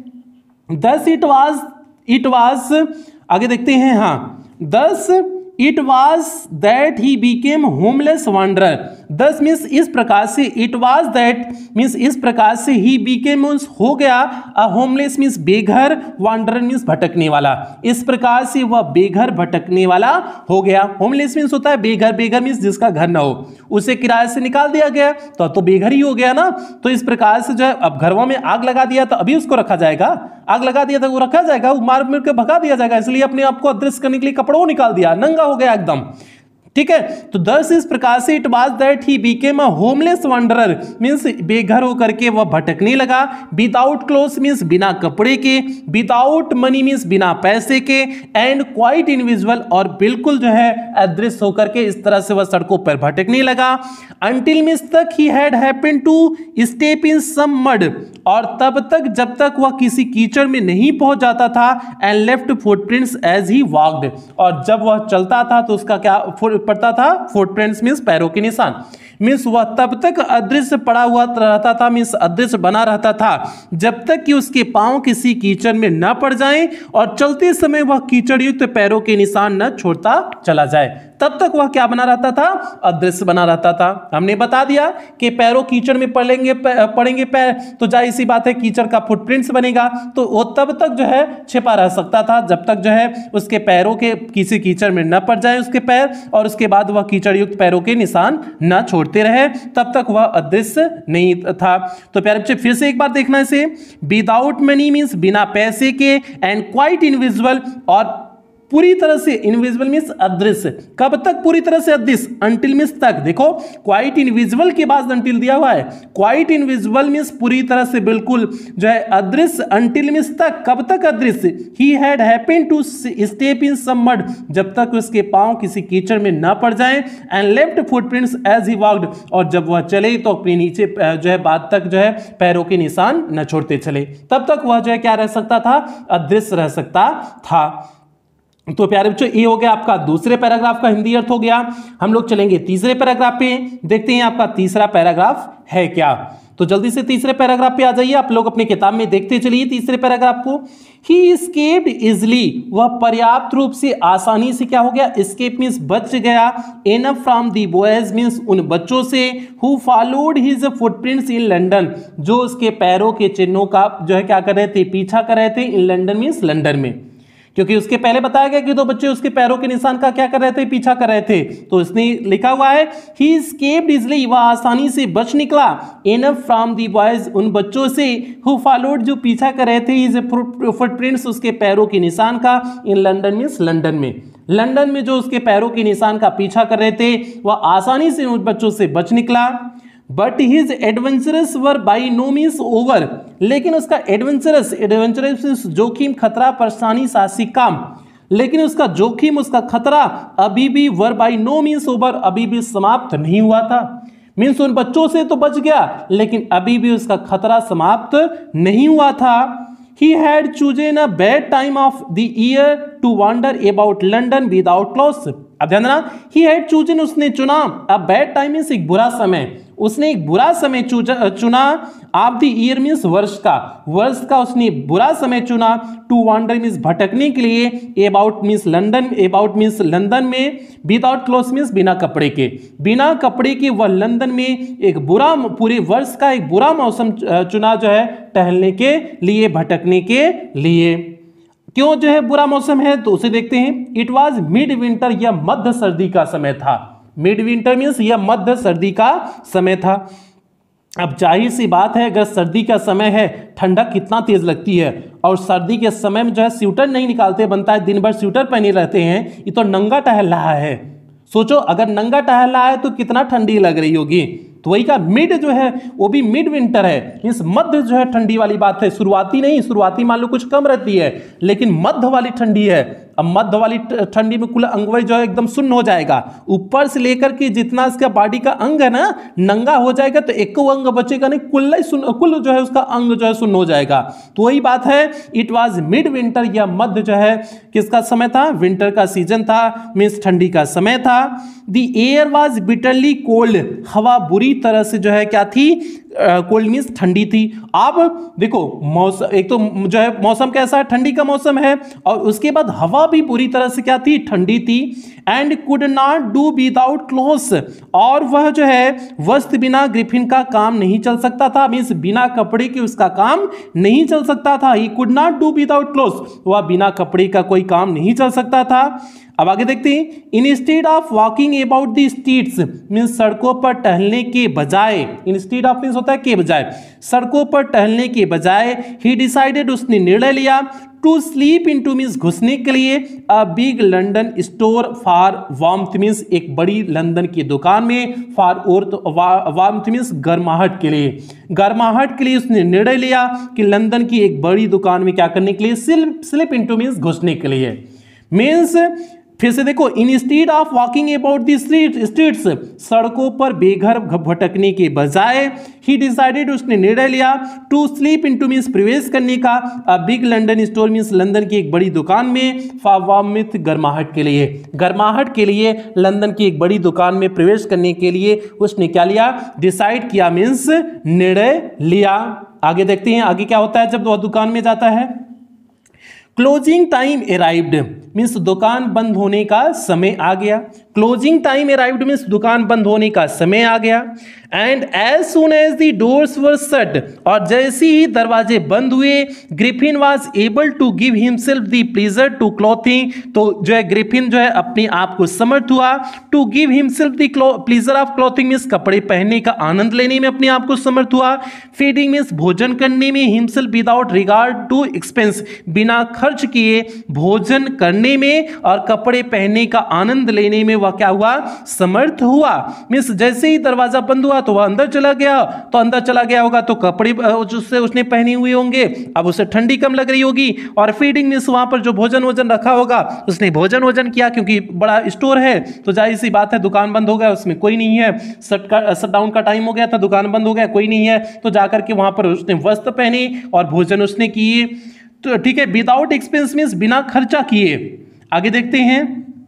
हैं। Thus it was it was आगे देखते हैं। हाँ, thus it was that he became homeless wanderer. Thus means इस प्रकार से, इट वॉज दैट मीन्स इस प्रकार से, ही बीकेम मीन्स हो गया, अ होमलेस मीन्स बेघर, वांडरर मीन्स भटकने वाला। इस प्रकार से वह बेघर भटकने वाला हो गया। होमलेस मीन्स होता है बेघर, बेघर मीन्स जिसका घर ना हो, उसे किराए से निकाल दिया गया तो अब तो बेघर ही हो गया ना। तो इस प्रकार से जो है अब घरों में आग लगा दिया तो अभी उसको रखा जाएगा, आग लगा दिया तो वो रखा जाएगा, वो मार मार के भगा दिया जाएगा, इसलिए अपने आप को अदृश्य करने के लिए कपड़ों निकाल दिया, नंगा हो गया एकदम। ठीक है, तो दस इस प्रकार से it was that he became a homeless wanderer means बेघर होकर के वह भटकने लगा। विदाउट क्लोथ्स मींस बिना कपड़े के, विदाउट मनी मींस बिना पैसे के, एंड क्वाइट इनविजिबल और बिल्कुल जो है अदृश्य होकर के इस तरह से वह सड़कों पर भटकने लगा। अंटिल मींस तक he had happened to step in some mud और तब तक जब तक वह किसी कीचड़ में नहीं पहुंच जाता था, and left footprints as he walked और जब वह चलता था तो उसका क्या पड़ता था? फुटप्रिंट्स मींस पैरों के निशान। मींस वह तब तक अदृश्य पड़ा हुआ रहता था, मींस अदृश्य बना रहता था जब तक कि उसके पांव किसी कीचड़ में न पड़ जाएं और चलते समय वह कीचड़ युक्त पैरों के निशान न छोड़ता चला जाए, तब तक वह क्या बना रहता था? अदृश्य बना रहता था। हमने बता दिया कि पैरों कीचड़ में पड़ेंगे पड़ेंगे पैर तो जाहिर सी बात है कीचड़ का फुटप्रिंट्स बनेगा, तो वो तब तक जो है छिपा रह सकता था जब तक जो है उसके पैरों के किसी कीचड़ में न पड़ जाए उसके पैर, और उसके बाद वह कीचड़ युक्त पैरों के निशान न छोड़ते रहे, तब तक वह अदृश्य नहीं था। तो प्यारे बच्चे फिर से एक बार देखना इसे। विदाउट मनी मींस बिना पैसे के, एंड क्वाइट इनविजिबल और पूरी तरह से, इनविजिबल मींस अदृश्य। कब तक पूरी तरह से अदृश्य? अंटिल मींस तक। देखो क्वाइट इनविजिबल के बाद अंटिल दिया हुआ है, क्वाइट इनविजिबल मींस पूरी तरह से बिल्कुल जो है अदृश्य, अंटिल मींस तक। कब तक अदृश्य? He had happened to step in some mud जब तक उसके पांव किसी कीचड़ में न पड़ जाएं, and left footprints as he walked और जब वह चले तो अपने नीचे जो है बाद तक जो है पैरों के निशान न छोड़ते चले, तब तक वह जो है क्या रह सकता था? अदृश्य रह सकता था। तो प्यारे बच्चों ये हो गया आपका दूसरे पैराग्राफ का हिंदी अर्थ हो गया। हम लोग चलेंगे तीसरे पैराग्राफ पे, देखते हैं आपका तीसरा पैराग्राफ है क्या। तो जल्दी से तीसरे पैराग्राफ पे आ जाइए, आप लोग अपनी किताब में देखते चलिए तीसरे पैराग्राफ को। ही एस्केप्ड इजली वह पर्याप्त रूप से आसानी से क्या हो गया? एस्केप मींस बच गया, enough from the boys means उन बच्चों से, who followed his footprints in London जो उसके पैरों के चिन्हों का जो है क्या कर रहे थे? पीछा कर रहे थे। इन लंदन मींस लंदन में, क्योंकि उसके पहले बताया गया कि दो बच्चे उसके पैरों के निशान का क्या कर रहे थे? पीछा कर रहे थे। तो इसने लिखा हुआ है ही एस्केप्ड इजली वह आसानी से बच निकला, इनफ फ्रॉम दी बॉयज उन बच्चों से, हु फॉलोड जो पीछा कर रहे थे, हिज फुटप्रिंट्स उसके पैरों के निशान का, इन लंदन मींस लंदन में, लंदन में जो उसके पैरों के निशान का पीछा कर रहे थे वह आसानी से उन बच्चों से बच निकला। But his adventures were by no means over लेकिन उसका एडवेंचरस, एडवेंचरस जोखिम, खतरा, परेशानी, साहसिक काम, लेकिन उसका जोखिम, उसका खतरा अभी भी were by no means over अभी भी समाप्त नहीं हुआ था। मीन्स उन बच्चों से तो बच गया लेकिन अभी भी उसका खतरा समाप्त नहीं हुआ था। he had chosen a bad time of the year to wander about London without clothes. अब ध्यान देना, he had chosen उसने चुना, a bad time मीन्स एक बुरा समय, उसने एक बुरा समय चुना, ऑफ द ईयर मीन्स वर्ष का, वर्ष का उसने बुरा समय चुना, टू वांडर मीन्स भटकने के लिए, about means London, about means London में, विदाउट क्लोथ्स मीन्स बिना कपड़े के, बिना कपड़े के वह लंदन में एक बुरा, पूरे वर्ष का एक बुरा मौसम चुना जो है टहलने के लिए, भटकने के लिए। क्यों जो है बुरा मौसम है तो उसे देखते हैं। इट वॉज मिड विंटर, यह मध्य सर्दी का समय था, मिड विंटर मीन्स यह मध्य सर्दी का समय था। अब जाहिर सी बात है, अगर सर्दी का समय है ठंडक कितना तेज लगती है, और सर्दी के समय में जो है स्वेटर नहीं निकालते बनता है, दिन भर स्वेटर पहने रहते हैं, ये तो नंगा टहल रहा है। सोचो अगर नंगा टहल रहा है तो कितना ठंडी लग रही होगी। तो वही का मिड जो है वो भी मिड विंटर है, इस मध्य जो है ठंडी वाली बात है, शुरुआती नहीं, शुरुआती मान लो कुछ कम रहती है, लेकिन मध्य वाली ठंडी है। अब मध्य वाली ठंडी में कुल अंगवय जो है एकदम सुन्न हो जाएगा, ऊपर से लेकर के जितना इसका बॉडी का अंग है ना नंगा हो जाएगा, तो एक अंग बचेगा नहीं, कुल कुल जो है उसका अंग जो है सुन्न हो जाएगा। तो वही बात है, इट वाज मिड विंटर, या मध्य जो है किसका समय था, विंटर का सीजन था, मीन्स ठंडी का समय था। The air was bitterly cold, हवा बुरी तरह से जो है क्या थी, कोल्ड मीन्स ठंडी थी। अब देखो मौसम, एक तो जो है मौसम कैसा है, ठंडी का मौसम है, और उसके बाद हवा भी पूरी तरह से क्या थी, ठंडी थी। And could not do without clothes, और वह जो है वस्त्र बिना ग्रिफिन का काम नहीं चल सकता था, मीन्स बिना कपड़े के उसका काम नहीं चल सकता था। He could not do without clothes, वह बिना कपड़े का कोई काम नहीं चल सकता था। अब आगे देखते हैं, instead of walking about the streets, means सड़कों पर टहलने के बजाय, इंस्टेड ऑफ मीन्स होता है के बजाय, सड़कों पर टहलने के बजाय, ही डिसाइडेड उसने निर्णय लिया, टू स्लीप इनटू मीन्स घुसने के लिए, a big London store for warmth means एक बड़ी लंदन की दुकान में, फॉर वार्मथ मीन्स गर्माहट के लिए, गर्माहट के लिए उसने निर्णय लिया कि लंदन की एक बड़ी दुकान में क्या करने के लिए, स्लिप स्लिप इनटू मीन्स घुसने के लिए। मीन्स फिर से देखो, instead of walking about the street streets, सड़कों पर बेघर भटकने के बजाय, ही डिसाइडेड उसने निर्णय लिया, टू स्लीप इनटू मीन्स प्रवेश करने का, a big London store means London की एक बड़ी दुकान में, फॉर वार्मथ गर्माहट के लिए, गर्माहट के लिए लंदन की एक बड़ी दुकान में प्रवेश करने के लिए उसने क्या लिया, डिसाइड किया मीन्स निर्णय लिया। आगे देखते हैं आगे क्या होता है जब वह दुकान में जाता है। क्लोजिंग टाइम अराइव्ड मीन्स दुकान बंद होने का समय आ गया, क्लोजिंग टाइम अराइव्ड मीन्स दुकान बंद होने का समय आ गया। And as soon as the doors were shut, और जैसे ही दरवाजे बंद हुए, Griffin was able to give himself the pleasure to clothing, तो जो है ग्रिफिन जो है अपने आप को समर्थ हुआ, to give himself the pleasure of clothing means कपड़े पहनने का आनंद लेने में अपने आप को समर्थ हुआ, फीडिंग मीन्स भोजन करने में, himself without regard to expense बिना खर्च किए भोजन करने में, और कपड़े पहनने का आनंद लेने में वह क्या हुआ, समर्थ हुआ। मीन्स जैसे ही दरवाजा बंद हुआ तो वह अंदर चला गया, तो अंदर चला गया होगा तो कपड़े उससे उसने पहने हुए होंगे, अब उसे ठंडी कम लग रही होगी, और फीडिंग मीन्स वहां पर जो भोजन वोजन रखा होगा उसने भोजन वोजन किया, क्योंकि बड़ा स्टोर है तो जाहिर सी बात है दुकान बंद हो गया, उसमें कोई नहीं है, शट का शट डाउन का टाइम हो गया था, दुकान बंद हो गया, कोई नहीं है, तो जाकर के वहां पर उसने वस्त्र पहने और भोजन उसने किए। तो ठीक है, विदाउट एक्सपेंस मीन्स बिना खर्चा किए। आगे देखते हैं,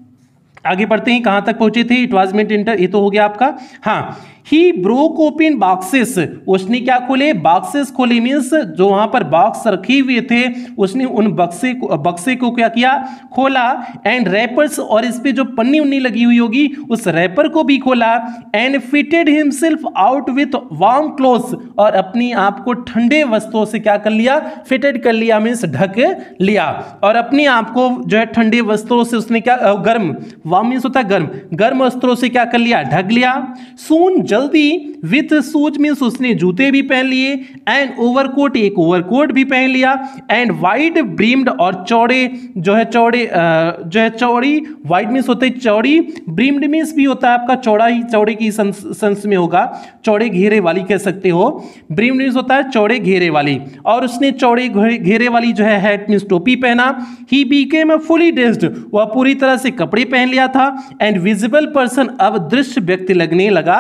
आगे बढ़ते हैं, कहां तक पहुंचे थे, इट वाज मेंट इंटर, ये तो हो गया आपका। हाँ, ही ब्रोक ओपन बॉक्सेस, उसने क्या खोले, बॉक्सेस खोले, मीन्स जो वहां पर बॉक्स रखे हुए थे उसने उन बक्से को बक्से को क्या किया, खोला। एंड रैपर्स, और इस पे जो पन्नी उन्नी लगी हुई होगी उस रैपर को भी खोला। And fitted himself out with warm clothes, और अपनी आप को ठंडे वस्त्रों से क्या कर लिया, फिटेड कर लिया, मीन्स ढक लिया, और अपने आप को जो है ठंडे वस्त्रों से उसने क्या, गर्म, वार्म मीन्स होता है गर्म, गर्म वस्त्रों से क्या कर लिया, ढक लिया। सून जल्दी, विथ शूज मीन्स उसने जूते भी पहन लिए, एंड ओवरकोट, एक ओवरकोट भी पहन लिया। एंड वाइड ब्रीम्ड, और चौड़े जो है चौड़े जो है चौड़ी, वाइड मीन्स होते है चौड़ी, ब्रीम्ड मीन्स भी होता है आपका चौड़ा ही, चौड़े की सेंस में होगा, चौड़े घेरे वाली कह सकते हो, ब्रीम्ड मीन्स होता है चौड़े घेरे वाली, और उसने चौड़े घेरे वाली जो है हैट मीन्स टोपी पहना। He became a fully dressed, वह पूरी तरह से कपड़े पहन लिया था। एंड विजिबल पर्सन, अब दृश्य व्यक्ति लगने लगा था।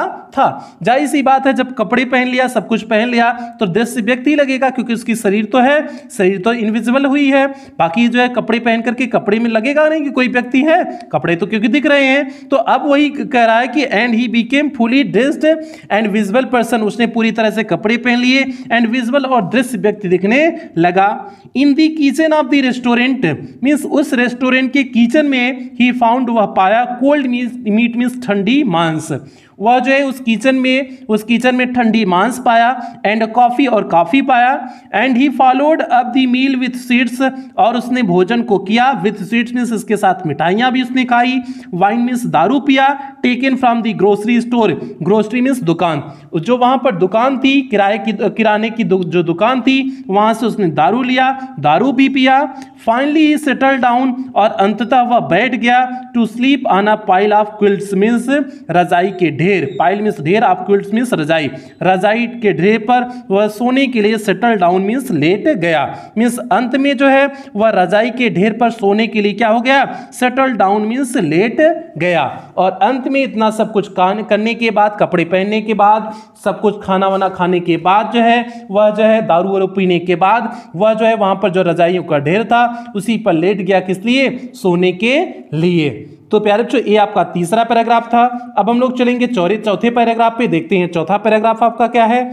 जाहिर सी बात है, जब कपड़े पहन लिया, सब कुछ पहन लिया तो दृश्य व्यक्ति लगेगा, क्योंकि उसकी शरीर तो है, शरीर तो इनविजिबल हुई है। बाकी जो है कपड़े पहन करके कपड़े में लगेगा नहीं कि कोई व्यक्ति है, कपड़े तो क्योंकि दिख रहे हैं। तो अब वही कह रहा है कि and he became fully dressed and visible person, उसने पूरी तरह से कपड़े पहन लिए एंड विजिबल और दृश्य व्यक्ति दिखने लगा। In the kitchen of the restaurant means उस रेस्टोरेंट के किचन में ही फाउंड, वह पाया कोल्ड मीट मींस ठंडी मांस। वह जो है उस किचन में उस किचन में ठंडी मांस पाया एंड कॉफी और कॉफी पाया and he followed up the meal with sweets, और उसने भोजन को किया विथ स्वीट्स मींस इसके साथ मिठाइयां भी उसने खाई, वाइन मींस दारू पिया, taken from the grocery store, grocery means दुकान, जो वहां पर दुकान थी किराए की किराने की दु, जो दुकान थी वहां से उसने दारू लिया, दारू भी पिया। फाइनली ही सेटल डाउन, और अंततः वह बैठ गया to sleep on a pile of quilts means रजाई के ढेर, पाइल मींस ढेर, ऑफ क्विल्ट्स मींस रजाई, रजाई के ढेर पर वह सोने के लिए सेटल डाउन मींस लेट गया, मींस अंत में जो है वह रजाई के ढेर पर सोने के लिए क्या हो गया, सेटल डाउन मींस लेट गया। और अंत में इतना सब कुछ करने के बाद, कपड़े पहनने के बाद, सब कुछ खाना वाना खाने के बाद जो है वह जो है दारू वारू पीने के बाद वह जो है वहां पर जो रजाइयों का ढेर था उसी पर लेट गया, किस लिए, सोने के लिए। तो प्यारे बच्चों ये आपका तीसरा पैराग्राफ था। अब हम लोग चलेंगे चौथे चौथे पैराग्राफ पे, देखते हैं चौथा पैराग्राफ आपका क्या है।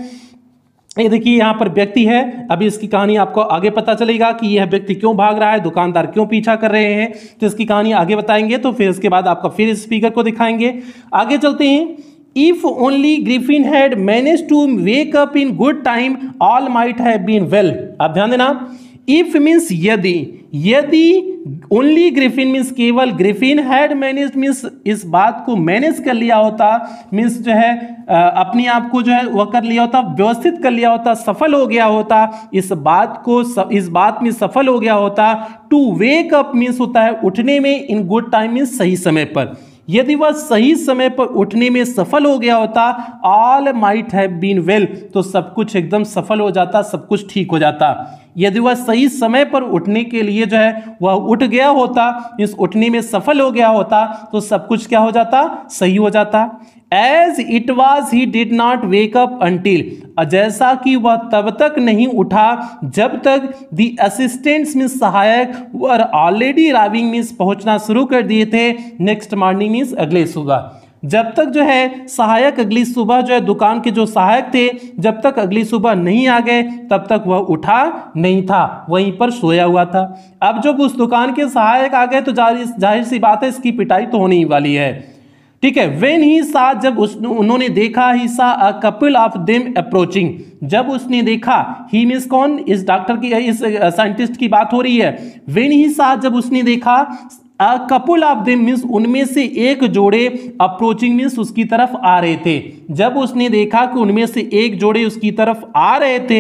ये देखिए यहाँ पर व्यक्ति है, अभी इसकी कहानी आपको आगे पता चलेगा कि यह व्यक्ति क्यों भाग रहा है, दुकानदार क्यों पीछा कर रहे हैं, तो इसकी कहानी आगे बताएंगे। तो फिर इसके बाद आपका फिर स्पीकर को दिखाएंगे। आगे चलते हैं। If only Griffin had managed to wake up in good time, all might have been well. अब ध्यान देना, if means यदि, यदि ओनली ग्रिफिन मीन्स केवल, ग्रिफिन हैड मैनेज मीन्स इस बात को मैनेज कर लिया होता, मीन्स जो है अपने आप को जो है वह कर लिया होता, व्यवस्थित कर लिया होता, सफल हो गया होता, इस बात को इस बात में सफल हो गया होता। टू वेक अप मीन्स होता है उठने में, इन गुड टाइम मीन्स सही समय पर, यदि वह सही समय पर उठने में सफल हो गया होता, all might have been well, तो सब कुछ एकदम सफल हो जाता, सब कुछ ठीक हो जाता। यदि वह सही समय पर उठने के लिए जो है वह उठ गया होता, इस उठने में सफल हो गया होता, तो सब कुछ क्या हो जाता, सही हो जाता। As it was he did not wake up until, जैसा कि वह तब तक नहीं उठा जब तक दी असिस्टेंट्स मीन्स सहायक वर ऑलरेडी अराइविंग मीन्स पहुंचना शुरू कर दिए थे, नेक्स्ट मॉर्निंग मीन्स अगले सुबह। जब तक जो है सहायक अगली सुबह जो है दुकान के जो सहायक थे जब तक अगली सुबह नहीं आ गए तब तक वह उठा नहीं था, वहीं पर सोया हुआ था। अब जब उस दुकान के सहायक आ गए तो जाहिर सी बात है इसकी पिटाई तो होने ही वाली है, ठीक है। व्हेन ही सा, जब उस उन्होंने देखा, he saw a couple of them approaching, जब उसने देखा, ही मींस कौन, इस डॉक्टर की, इस साइंटिस्ट की बात हो रही है। व्हेन ही सा, जब उसने देखा, a couple of them means उनमें से एक जोड़े, अप्रोचिंग मींस उसकी तरफ आ रहे थे। जब उसने देखा कि उनमें से एक जोड़े उसकी तरफ आ रहे थे,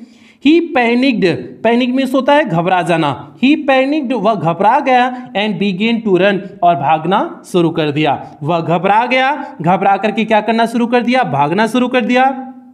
ही पैनिक्ड, पैनिक मींस होता है घबरा जाना, ही पैनिक्ड, वह घबरा गया, एंड बिगेन टू रन, और भागना शुरू कर दिया। वह घबरा गया, घबरा करके क्या करना शुरू कर दिया, भागना शुरू कर दिया।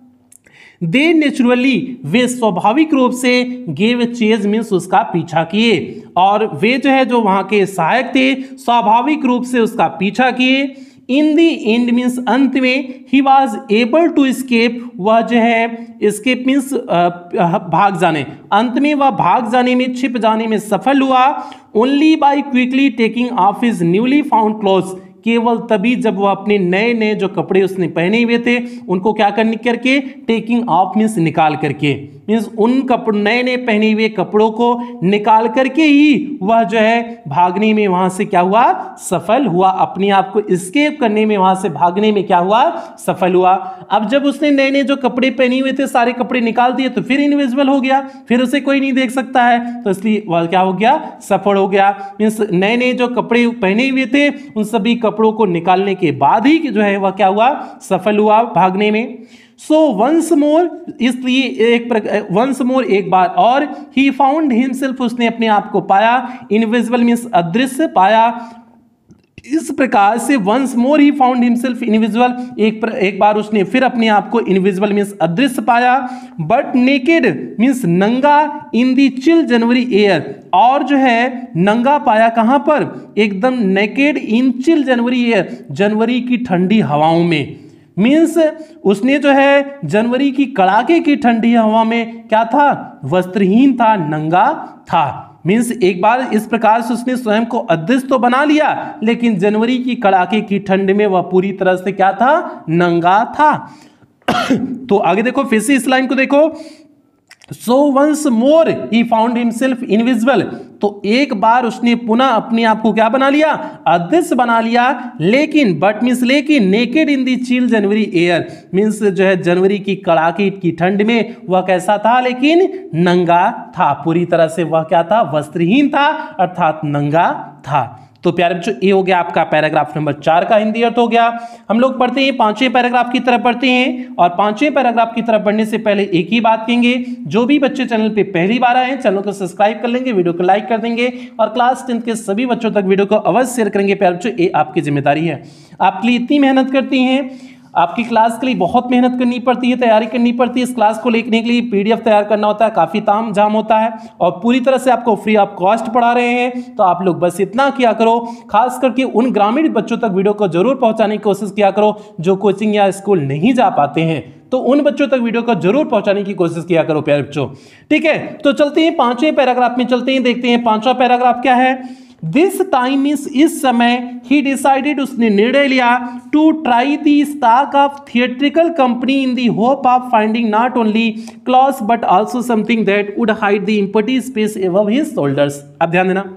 दे नेचुरली, वे स्वाभाविक रूप से गेव चेज मीन्स उसका पीछा किए, और वे जो है जो वहां के सहायक थे स्वाभाविक रूप से उसका पीछा किए। इन दी एंड मीन्स अंत में, he was able to escape, वह जो है स्केप मीन्स भाग जाने, अंत में वह भाग जाने में, छिप जाने में सफल हुआ। Only by quickly taking off his newly found clothes, केवल तभी जब वह अपने नए नए जो कपड़े उसने पहने हुए थे उनको क्या करने करके, टेकिंग ऑफ मीन्स निकाल करके, मीन्स उन कपड़ों नए नए पहने हुए कपड़ों को निकाल करके ही वह जो है भागने में वहां से क्या हुआ, सफल हुआ, अपने आप को एस्केप करने में, वहां से भागने में क्या हुआ, सफल हुआ। अब जब उसने नए नए जो कपड़े पहने हुए थे सारे कपड़े निकाल दिए तो फिर इनविजिबल हो गया, फिर उसे कोई नहीं देख सकता है, तो इसलिए वह क्या हो गया, सफल हो गया। मीन्स नए नए जो कपड़े पहने हुए थे उन सभी कपड़ों को निकालने के बाद ही जो है वह क्या हुआ, सफल हुआ भागने में। सो वंस मोर, इसलिए एक वंस मोर एक बार और, ही फाउंड हिमसेल्फ, उसने अपने आप को पाया, इनविजिबल मीन्स अदृश्य पाया। इस प्रकार से once more he found himself invisible, एक एक बार उसने फिर अपने आप को इनविजिबल मीन्स अदृश्य पाया। बट नेकेड मीन्स नंगा, इन दी चिल जनवरी एयर, और जो है नंगा पाया कहां पर, एकदम naked in chill January air, जनवरी की ठंडी हवाओं में। मीन्स उसने जो है जनवरी की कड़ाके की ठंडी हवा में क्या था, वस्त्रहीन था, नंगा था। मीन्स एक बार इस प्रकार से उसने स्वयं को अदृश्य तो बना लिया, लेकिन जनवरी की कड़ाके की ठंड में वह पूरी तरह से क्या था, नंगा था। तो आगे देखो, फिर से इस लाइन को देखो, so once more he found himself invisible. तो एक बार उसने पुनः अपने आप को क्या बना लिया, अदृश्य बना लिया, लेकिन बट मीन्स लेकिन naked in the chill January air, means जो है जनवरी की कड़ाके की ठंड में वह कैसा था, लेकिन नंगा था, पूरी तरह से वह क्या था, वस्त्रहीन था, अर्थात नंगा था। तो प्यारे बच्चों, ये हो गया आपका पैराग्राफ नंबर चार का हिंदी अर्थ हो गया। हम लोग पढ़ते हैं पांचवें पैराग्राफ की तरफ पढ़ते हैं, और पांचवें पैराग्राफ की तरफ पढ़ने से पहले एक ही बात कहेंगे, जो भी बच्चे चैनल पे पहली बार आए हैं चैनल को सब्सक्राइब कर लेंगे, वीडियो को लाइक कर देंगे, और क्लास टेंथ के सभी बच्चों तक वीडियो को अवश्य शेयर करेंगे। प्यारे बच्चों, ये आपकी जिम्मेदारी है, आपके लिए इतनी मेहनत करती हैं, आपकी क्लास के लिए बहुत मेहनत करनी पड़ती है, तैयारी करनी पड़ती है। इस क्लास को लिखने के लिए पीडीएफ तैयार करना होता है, काफ़ी ताम झाम होता है, और पूरी तरह से आपको फ्री ऑफ कॉस्ट पढ़ा रहे हैं। तो आप लोग बस इतना किया करो, खास करके उन ग्रामीण बच्चों तक वीडियो को जरूर पहुंचाने की कोशिश किया करो जो कोचिंग या स्कूल नहीं जा पाते हैं, तो उन बच्चों तक वीडियो को जरूर पहुंचाने की कोशिश किया करो प्यारे बच्चों। ठीक है, तो चलते हैं पांचवें पैराग्राफ में, चलते हैं, देखते हैं पांचवा पैराग्राफ क्या है। दिस टाइम इस इस समय ही डिसाइडेड, उसने निर्णय लिया, to try the stock of theatrical company in the hope of finding not only cloth but also something that would hide the empty space above his shoulders. अब ध्यान देना,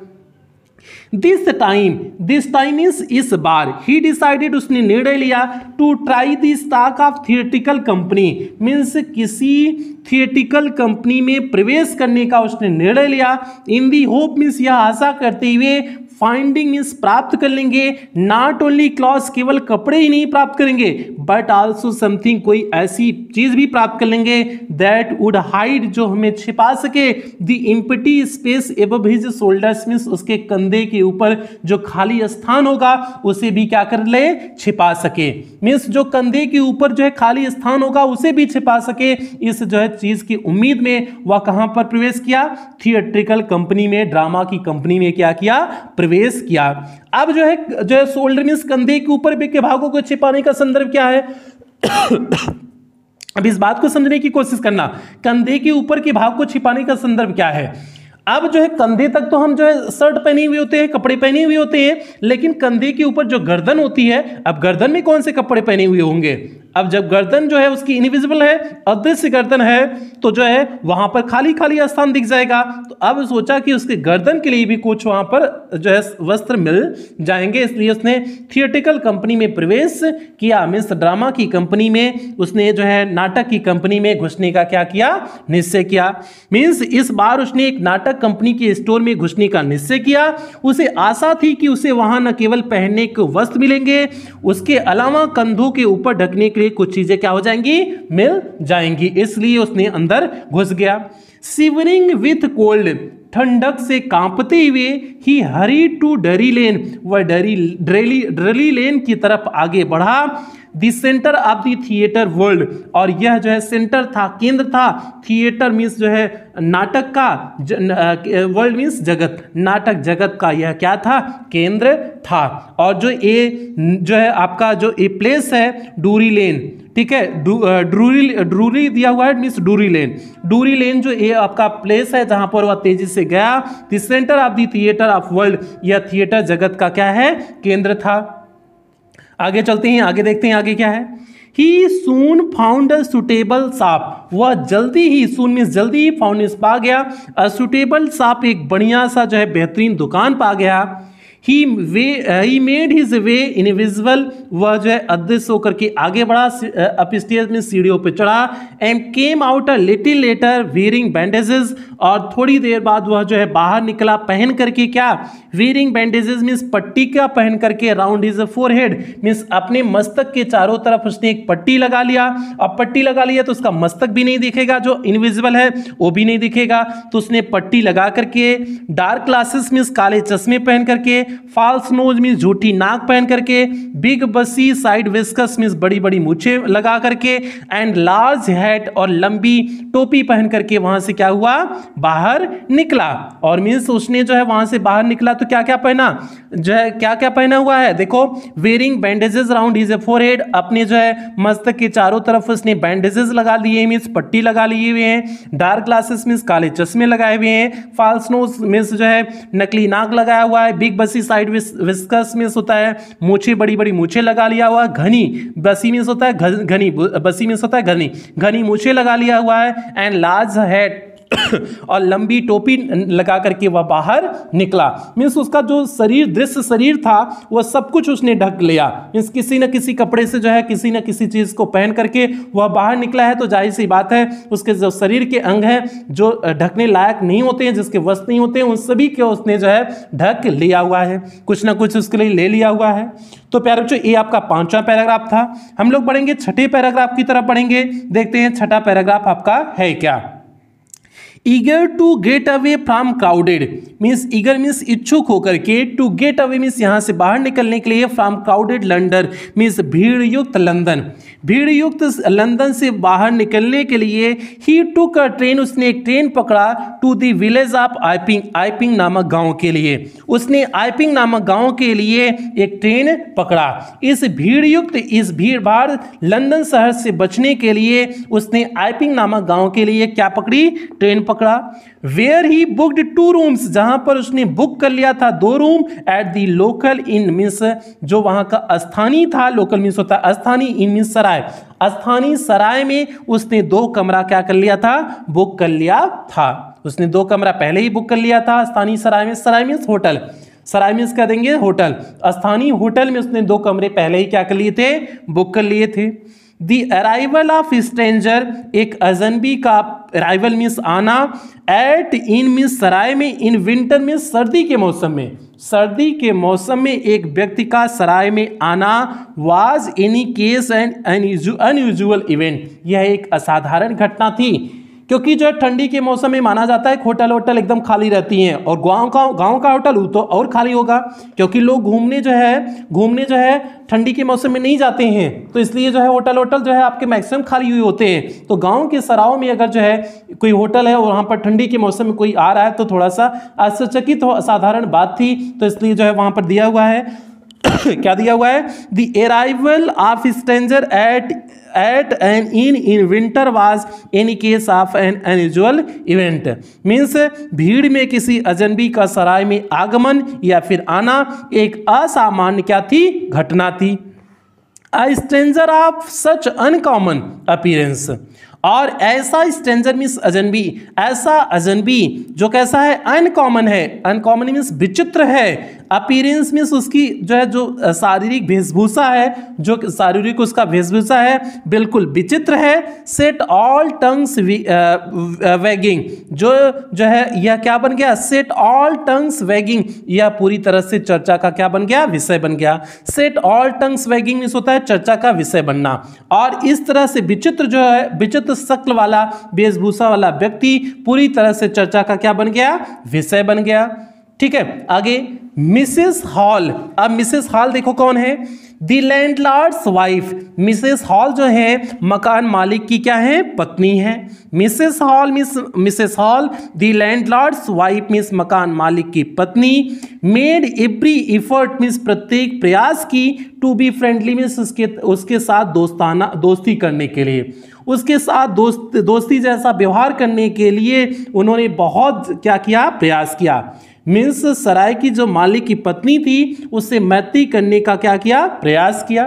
this time, this time is इस बार, he decided उसने निर्णय लिया, to try the stock of theatrical company, means किसी theatrical company में प्रवेश करने का उसने निर्णय लिया, इन दी होप मीन्स यह आशा करते हुए, फाइंडिंग मीन्स प्राप्त कर लेंगे, नॉट ओनली क्लॉथ केवल कपड़े ही नहीं प्राप्त करेंगे, बट आल्सो समथिंग कोई ऐसी चीज भी प्राप्त कर लेंगे, दैट वुड हाइड जो हमें छिपा सके, the empty space above his shoulders means उसके कंधे के ऊपर जो खाली स्थान होगा उसे भी क्या कर ले, छिपा सके। मीन्स जो कंधे के ऊपर जो है खाली स्थान होगा उसे भी छिपा सके, इस जो है चीज की उम्मीद में वह कहां पर प्रवेश किया, थिएट्रिकल कंपनी में, ड्रामा की कंपनी में क्या किया, प्रवेश किया। अब जो है जो है शोल्डर मीन्स कंधे के ऊपर के भागों को छिपाने का संदर्भ क्या है। अब इस बात को समझने की कोशिश करना, कंधे के ऊपर के भाग को छिपाने का संदर्भ क्या है। अब जो है कंधे तक तो हम जो है शर्ट पहने हुए होते हैं, कपड़े पहने हुए होते हैं, लेकिन कंधे के ऊपर जो गर्दन होती है, अब गर्दन में कौन से कपड़े पहने हुए होंगे। अब जब गर्दन जो है उसकी इनविजिबल है, अदृश्य गर्दन है, तो जो है वहां पर खाली खाली स्थान दिख जाएगा। तो अब सोचा कि उसके गर्दन के लिए भी कुछ वहां पर जो है वस्त्र मिल जाएंगे, इसलिए उसने थिएट्रिकल कंपनी में प्रवेश किया, मीन्स ड्रामा की कंपनी में, उसने जो है नाटक की कंपनी में घुसने का क्या किया, निश्चय किया। मीन्स इस बार उसने एक नाटक कंपनी के स्टोर में घुसने का निश्चय किया। उसे आशा थी कि उसे वहां न केवल पहनने के वस्त्र मिलेंगे, उसके अलावा कंधों के ऊपर ढकने के लिए कुछ चीजें क्या हो जाएंगी, मिल जाएंगी, इसलिए उसने अंदर घुस गया। शिवरिंग विथ कोल्ड, ठंडक से कांपते हुए, ही हरी टू डरी लेन, वह डरी ड्रेली ड्रली लेन की तरफ आगे बढ़ा। The centre of the theatre world, और यह जो है सेंटर था, केंद्र था, थिएटर मीन्स जो है नाटक का, वर्ल्ड मीन्स जगत, नाटक जगत का यह क्या था, केंद्र था। और जो ये जो है आपका जो ये प्लेस है डूरी लेन, ठीक है, ड्रूरी ड्रूरी दिया हुआ है मीन्स डूरी लेन, डूरी लेन जो ये आपका प्लेस है जहां पर वह तेजी से गया। The centre of the theatre of world, यह थिएटर जगत का क्या है, केंद्र था। आगे चलते हैं, आगे देखते हैं आगे क्या है। He soon found a suitable shop, वह जल्दी ही, सून मीन्स जल्दी ही, फाउंड मीन्स पा गया, अ सुटेबल शॉप एक बढ़िया सा जो है बेहतरीन दुकान पा गया। He way he made his way invisible, वह जो है अदृश्य होकर के आगे बढ़ा, अपस्टेयर्स में सीढ़ियों पे चढ़ा, and came out a little later wearing bandages, और थोड़ी देर बाद वह जो है बाहर निकला पहन करके क्या, वेयरिंग बैंडेजेस मीन्स पट्टी का पहन करके, राउंड हिज फोरहेड मीन्स अपने मस्तक के चारों तरफ उसने एक पट्टी लगा लिया। अब पट्टी लगा लिया तो उसका मस्तक भी नहीं दिखेगा, जो इनविजिबल है वो भी नहीं दिखेगा, तो उसने पट्टी लगा करके, डार्क ग्लासेस मीन्स काले चश्मे पहन करके, फॉल्स नोज मीन्स झूठी नाक पहन करके, बिग बसी साइड विस्कस मीन्स बड़ी बड़ी मूछे लगा करके, एंड लार्ज हैट और लंबी टोपी पहन करके वहां से क्या हुआ, बाहर निकला। और मीन्स उसने जो है वहां से बाहर निकला तो क्या क्या पहना, जो है क्या क्या पहना हुआ है, देखो wearing bandages around his forehead, अपने जो है मस्तक के चारों तरफ उसने बैंडेजेस लगा लिए मीन्स पट्टी लगा लिए हुए हैं, डार्क ग्लासेस मीन्स काले चश्मे लगाए हुए हैं, फॉल्स नोज मीन्स जो है नकली नाक लगाया हुआ है, बिग बसी साइड विस्कस मीन्स होता है मूछे बड़ी बड़ी मूछे लगा लिया हुआ, घनी बसी मीन्स होता है घनी, बसी मीन्स होता है घनी घनी मूछे लगा लिया हुआ है, एंड लार्ज हेड और लंबी टोपी लगा करके वह बाहर निकला। मीन्स उसका जो शरीर दृश्य शरीर था वह सब कुछ उसने ढक लिया, मीन्स किसी न किसी कपड़े से जो है किसी न किसी चीज को पहन करके वह बाहर निकला है। तो जाहिर सी बात है उसके जो शरीर के अंग हैं जो ढकने लायक नहीं होते हैं, जिसके वश नहीं होते हैं, उन सभी को उसने जो है ढक लिया हुआ है, कुछ ना कुछ उसके लिए ले लिया हुआ है। तो प्यारे बच्चों ये आपका पांचवा पैराग्राफ था। हम लोग बढ़ेंगे छठे पैराग्राफ की तरफ बढ़ेंगे, देखते हैं छठा पैराग्राफ आपका है क्या। Eager to get away from crowded means eager means इच्छुक होकर के, टू गेट अवे मीन्स यहां से बाहर निकलने के लिए, फ्रॉम क्राउडेड लंदन मीन्स भीड़ युक्त लंदन, भीड़ युक्त लंदन से बाहर निकलने के लिए ही टुक अ ट्रेन, उसने एक ट्रेन पकड़ा, to the village of Iping, Iping नामक गांव के लिए, उसने आइपिंग नामक गांव के लिए एक ट्रेन पकड़ा। इस भीड़ युक्त इस भीड़ भाड़ लंदन शहर से बचने के लिए उसने आइपिंग नामक गांव के लिए क्या पकड़ी, ट्रेन पकड़ा। Where he booked two rooms, जहां पर उसने बुक कर लिया था दो room, at the local inn means जो वहां का स्थानीय था, लोकल मीन्स होता है स्थानीय, इन मीन्स सराय, स्थानीय सराय में उसने दो कमरा क्या कर लिया था, बुक कर लिया था। उसने दो कमरा पहले ही बुक कर लिया था स्थानीय सराय में, सराय मीन्स होटल, सराय मीन्स कह देंगे होटल, स्थानीय होटल में उसने दो कमरे पहले ही क्या कर लिए थे, बुक कर लिए थे। दी अराइवल ऑफ स्ट्रेंजर, एक अजनबी का अराइवल मीन्स आना, एट इन मीन्स सराय में, इन विंटर मीन्स सर्दी के मौसम में, सर्दी के मौसम में एक व्यक्ति का सराय में आना, was any case and unusual event, यह एक असाधारण घटना थी, क्योंकि जो है ठंडी के मौसम में माना जाता है होटल होटल एकदम खाली रहती हैं, और गांव का गांव का होटल तो और खाली होगा, क्योंकि लोग घूमने जो है घूमने जो है ठंडी के मौसम में नहीं जाते हैं, तो इसलिए जो है होटल होटल जो है आपके मैक्सिमम खाली हुए होते हैं। तो गांव के सराओं में अगर जो है कोई होटल है और वहां पर ठंडी के मौसम में कोई आ रहा है तो थोड़ा सा आश्चर्यचकित हो, असाधारण बात थी, तो इसलिए जो है वहां पर दिया हुआ है क्या दिया हुआ है, the arrival of stranger at at an inn in winter was any case of an unusual event, means भीड़ में किसी अजनबी का सराय में आगमन या फिर आना एक असामान्य क्या थी, घटना थी। A stranger of such uncommon appearance, और ऐसा स्ट्रेंजर मीन्स अजनबी, ऐसा अजनबी जो कैसा है, अनकॉमन है, अनकॉमन मीन्स विचित्र है, अपीयरेंस मीन्स उसकी जो है जो शारीरिक वेशभूषा है, जो शारीरिक उसका वेशभूषा है बिल्कुल विचित्र है। सेट ऑल टंग्स वैगिंग, जो जो है यह क्या बन गया, सेट ऑल टंग्स वैगिंग, यह पूरी तरह से चर्चा का क्या बन गया, विषय बन गया। Set all tongues wagging means होता है चर्चा का विषय बनना, और इस तरह से विचित्र जो है विचित्र शक्ल वाला वेशभूषा वाला व्यक्ति पूरी तरह से चर्चा का क्या बन गया, विषय बन गया। ठीक है, आगे मिसेस हॉल। अब मिसेस हॉल देखो कौन है, the landlord's wife, Mrs Hall जो है मकान मालिक की क्या है, पत्नी है। Mrs Hall miss Mrs Hall the landlord's wife means मकान मालिक की पत्नी, मेड एवरी एफर्ट मीन्स प्रत्येक प्रयास की, टू बी फ्रेंडली मीन्स उसके उसके साथ दोस्ताना दोस्ती करने के लिए, उसके साथ दोस्त दोस्ती जैसा व्यवहार करने के लिए उन्होंने बहुत क्या किया, प्रयास किया। मीन्स सराय की जो मालिक की पत्नी थी उससे मैत्री करने का क्या किया, प्रयास किया।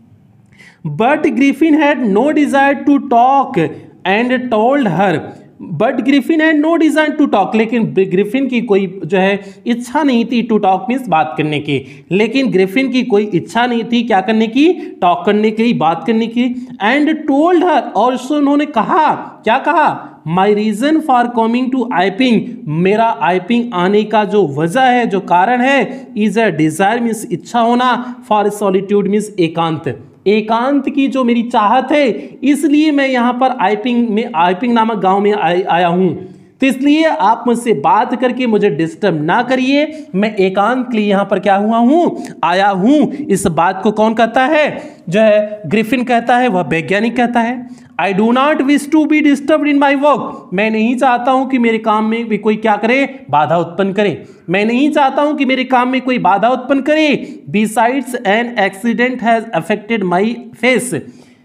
But Griffin had no desire to talk and told her, but Griffin had no desire to talk, लेकिन ग्रिफिन की कोई जो है इच्छा नहीं थी, टू टॉक मीन्स बात करने की, लेकिन ग्रिफिन की कोई इच्छा नहीं थी क्या करने की, टॉक करने की, बात करने की। एंड टोल्ड हर, और उससे उन्होंने कहा, क्या कहा, my reason for coming to Iping, मेरा आइपिंग आने का जो वजह है, जो कारण है, इज अ डिजायर मीन्स इच्छा होना, फॉर सॉलिट्यूड मीन्स एकांत, एकांत की जो मेरी चाहत है, इसलिए मैं यहाँ पर आइपिंग में आइपिंग नामक गांव में आ, आया हूँ। तो इसलिए आप मुझसे बात करके मुझे डिस्टर्ब ना करिए, मैं एकांत के लिए यहां पर क्या हुआ हूं, आया हूं। इस बात को कौन कहता है, जो है ग्रिफिन कहता है, वह वैज्ञानिक कहता है। I do not wish to be disturb in my work, मैं नहीं चाहता हूं कि मेरे काम में भी कोई क्या करे, बाधा उत्पन्न करे। मैं नहीं चाहता हूं कि मेरे काम में कोई बाधा उत्पन्न करे। Besides an accident has affected my face,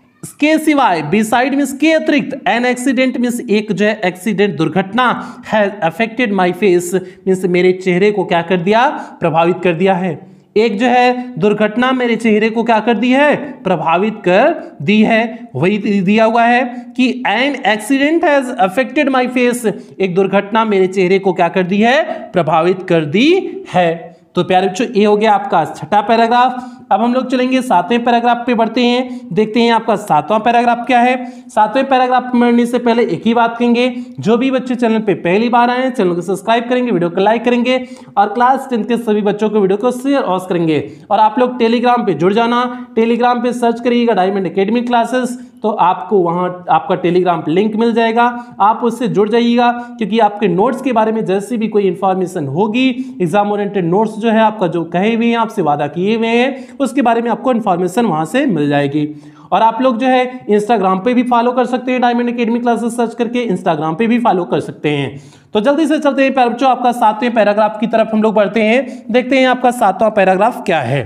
के सिवाय, बिसाइड मींस के अतिरिक्त, एन एक्सीडेंट मींस एक जो है एक्सीडेंट, दुर्घटना, has affected my face means मेरे चेहरे को क्या कर दिया, प्रभावित कर दिया है। एक जो है दुर्घटना मेरे चेहरे को क्या कर दी है, प्रभावित कर दी है। वही दिया हुआ है कि an accident has affected my face, एक दुर्घटना मेरे चेहरे को क्या कर दी है, प्रभावित कर दी है। तो प्यारे बच्चों ये हो गया आपका छठा पैराग्राफ। अब हम लोग चलेंगे सातवें पैराग्राफ पे बढ़ते हैं, देखते हैं आपका सातवां पैराग्राफ क्या है। सातवें पैराग्राफ में बढ़ने से पहले एक ही बात कहेंगे, जो भी बच्चे चैनल पे पहली बार आए हैं चैनल को सब्सक्राइब करेंगे, वीडियो को लाइक करेंगे और क्लास टेंथ के सभी बच्चों को वीडियो को शेयर और करेंगे। और आप लोग टेलीग्राम पे जुड़ जाना, टेलीग्राम पे सर्च करिएगा डायमंड एकेडमी क्लासेस, तो आपको वहां आपका टेलीग्राम लिंक मिल जाएगा, आप उससे जुड़ जाइएगा, क्योंकि आपके नोट्स के बारे में जैसी भी कोई इंफॉर्मेशन होगी, एग्जाम ओरिएंटेड नोट्स जो है आपका जो कहे हुए हैं, आपसे वादा किए हुए हैं, उसके बारे में आपको इन्फॉर्मेशन वहां से मिल जाएगी। और आप लोग जो है इंस्टाग्राम पे भी फॉलो कर सकते हैं, डायमंड एकेडमी क्लासेस सर्च करके इंस्टाग्राम पे भी फॉलो कर सकते हैं। तो जल्दी से चलते हैं प्यारे बच्चों आपका सातवें पैराग्राफ की तरफ हम लोग बढ़ते हैं, देखते हैं आपका सातवां पैराग्राफ क्या है।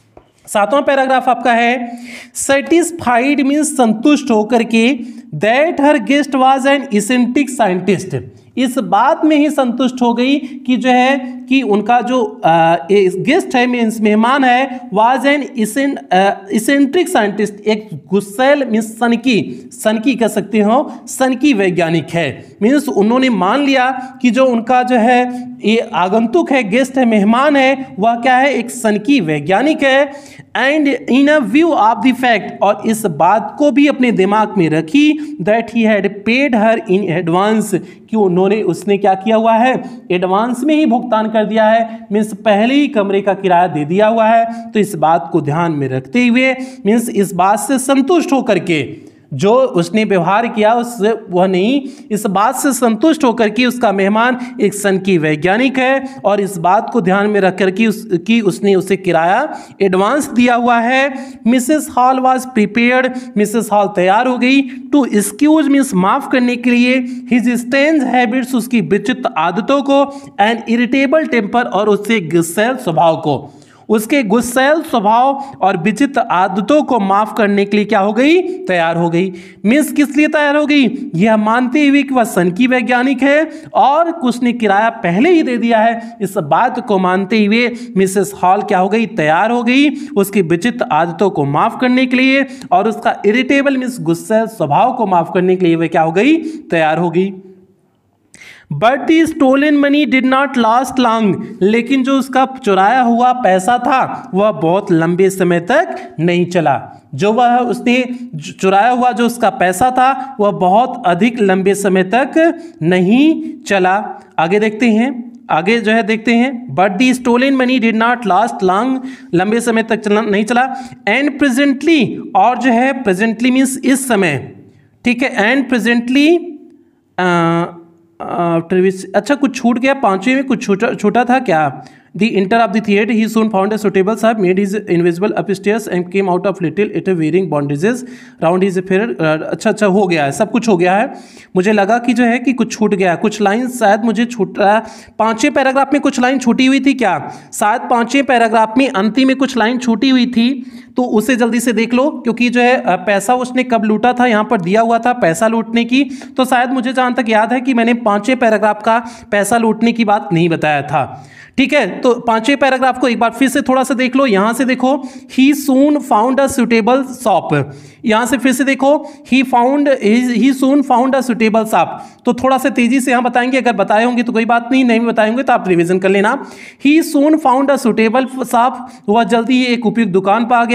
सातवां पैराग्राफ आपका है, सेटिस्फाइड मींस संतुष्ट होकर के, that her guest was an eccentric scientist, इस बात में ही संतुष्ट हो गई कि जो है कि उनका जो गेस्ट है मीन्स मेहमान है, वाज एन इसेंट्रिक साइंटिस्ट, एक गुस्सैल मीन्स सनकी, सनकी कह सकते हो, सनकी वैज्ञानिक है। मीन्स उन्होंने मान लिया कि जो उनका जो है ये आगंतुक है, गेस्ट है, मेहमान है, वह क्या है, एक सनकी वैज्ञानिक है। And in a view of the fact, और इस बात को भी अपने दिमाग में रखी, that he had paid her in advance, कि उन्होंने उसने क्या किया हुआ है, एडवांस में ही भुगतान कर दिया है, मीन्स पहले ही कमरे का किराया दे दिया हुआ है। तो इस बात को ध्यान में रखते हुए, मीन्स इस बात से संतुष्ट होकर के, जो उसने व्यवहार किया उससे वह नहीं, इस बात से संतुष्ट होकर कि उसका मेहमान एक सनकी वैज्ञानिक है, और इस बात को ध्यान में रख कर कि उस, कि उसने उसे किराया एडवांस दिया हुआ है। Mrs Hall was prepared, Mrs Hall तैयार हो गई, टू एक्सक्यूज मीन्स माफ करने के लिए, हिज स्ट्रेंज हैबिट्स उसकी विचित्र आदतों को, एंड इरिटेबल टेम्पर और उससे गुस्सैल स्वभाव को, उसके गुस्सैल स्वभाव और विचित्र आदतों को माफ करने के लिए क्या हो गई, तैयार हो गई। मिस किस लिए तैयार हो गई, यह मानते हुए कि वह सनकी वैज्ञानिक है और उसने किराया पहले ही दे दिया है, इस बात को मानते हुए मिसेस हॉल क्या हो गई, तैयार हो गई उसकी विचित्र आदतों को माफ करने के लिए, और उसका इरिटेबल मिस गुस्सैल स्वभाव को माफ करने के लिए वह क्या हो गई, तैयार हो गई। But the stolen money did not last long, लेकिन जो उसका चुराया हुआ पैसा था वह बहुत लंबे समय तक नहीं चला। जो वह उसने चुराया हुआ जो उसका पैसा था वह बहुत अधिक लंबे समय तक नहीं चला। आगे देखते हैं, आगे जो है देखते हैं, but the stolen money did not last long, लंबे समय तक चला नहीं चला। एंड प्रेजेंटली, और जो है प्रेजेंटली मीन्स इस समय, ठीक है, एंड प्रेजेंटली अच्छा कुछ छूट गया, पांचवें में कुछ छोटा छोटा था क्या। The inter of the theatre he soon found a suitable shop made his invisible upstairs and came out of little it wearing bandages round his fair. अच्छा अच्छा हो गया है, सब कुछ हो गया है। मुझे लगा कि जो है कि कुछ छूट गया है, कुछ लाइन शायद मुझे छूट रहा है। पांचवें पैराग्राफ में कुछ लाइन छूटी हुई थी क्या, शायद पांचवें पैराग्राफ में अंतिम में कुछ लाइन छूटी हुई थी, तो उसे जल्दी से देख लो, क्योंकि जो है पैसा उसने कब लूटा था, यहाँ पर दिया हुआ था पैसा लूटने की, तो शायद मुझे जहाँ तक याद है कि मैंने पांचवें पैराग्राफ का पैसा लूटने की बात नहीं बताया था। ठीक है, तो पांचवें पैराग्राफ को एक बार फिर से थोड़ा सा देख लो। यहां से देखो, he soon found a suitable shop, यहां से फिर से देखो, he found he soon found a suitable shop. तो थोड़ा सा तेजी से यहां बताएंगे, अगर बताए होंगे तो कोई बात नहीं, नहीं बताएंगे तो आप रिवीजन कर लेना। He soon found a suitable shop, वह जल्दी ही एक उपयुक्त दुकान पा गया।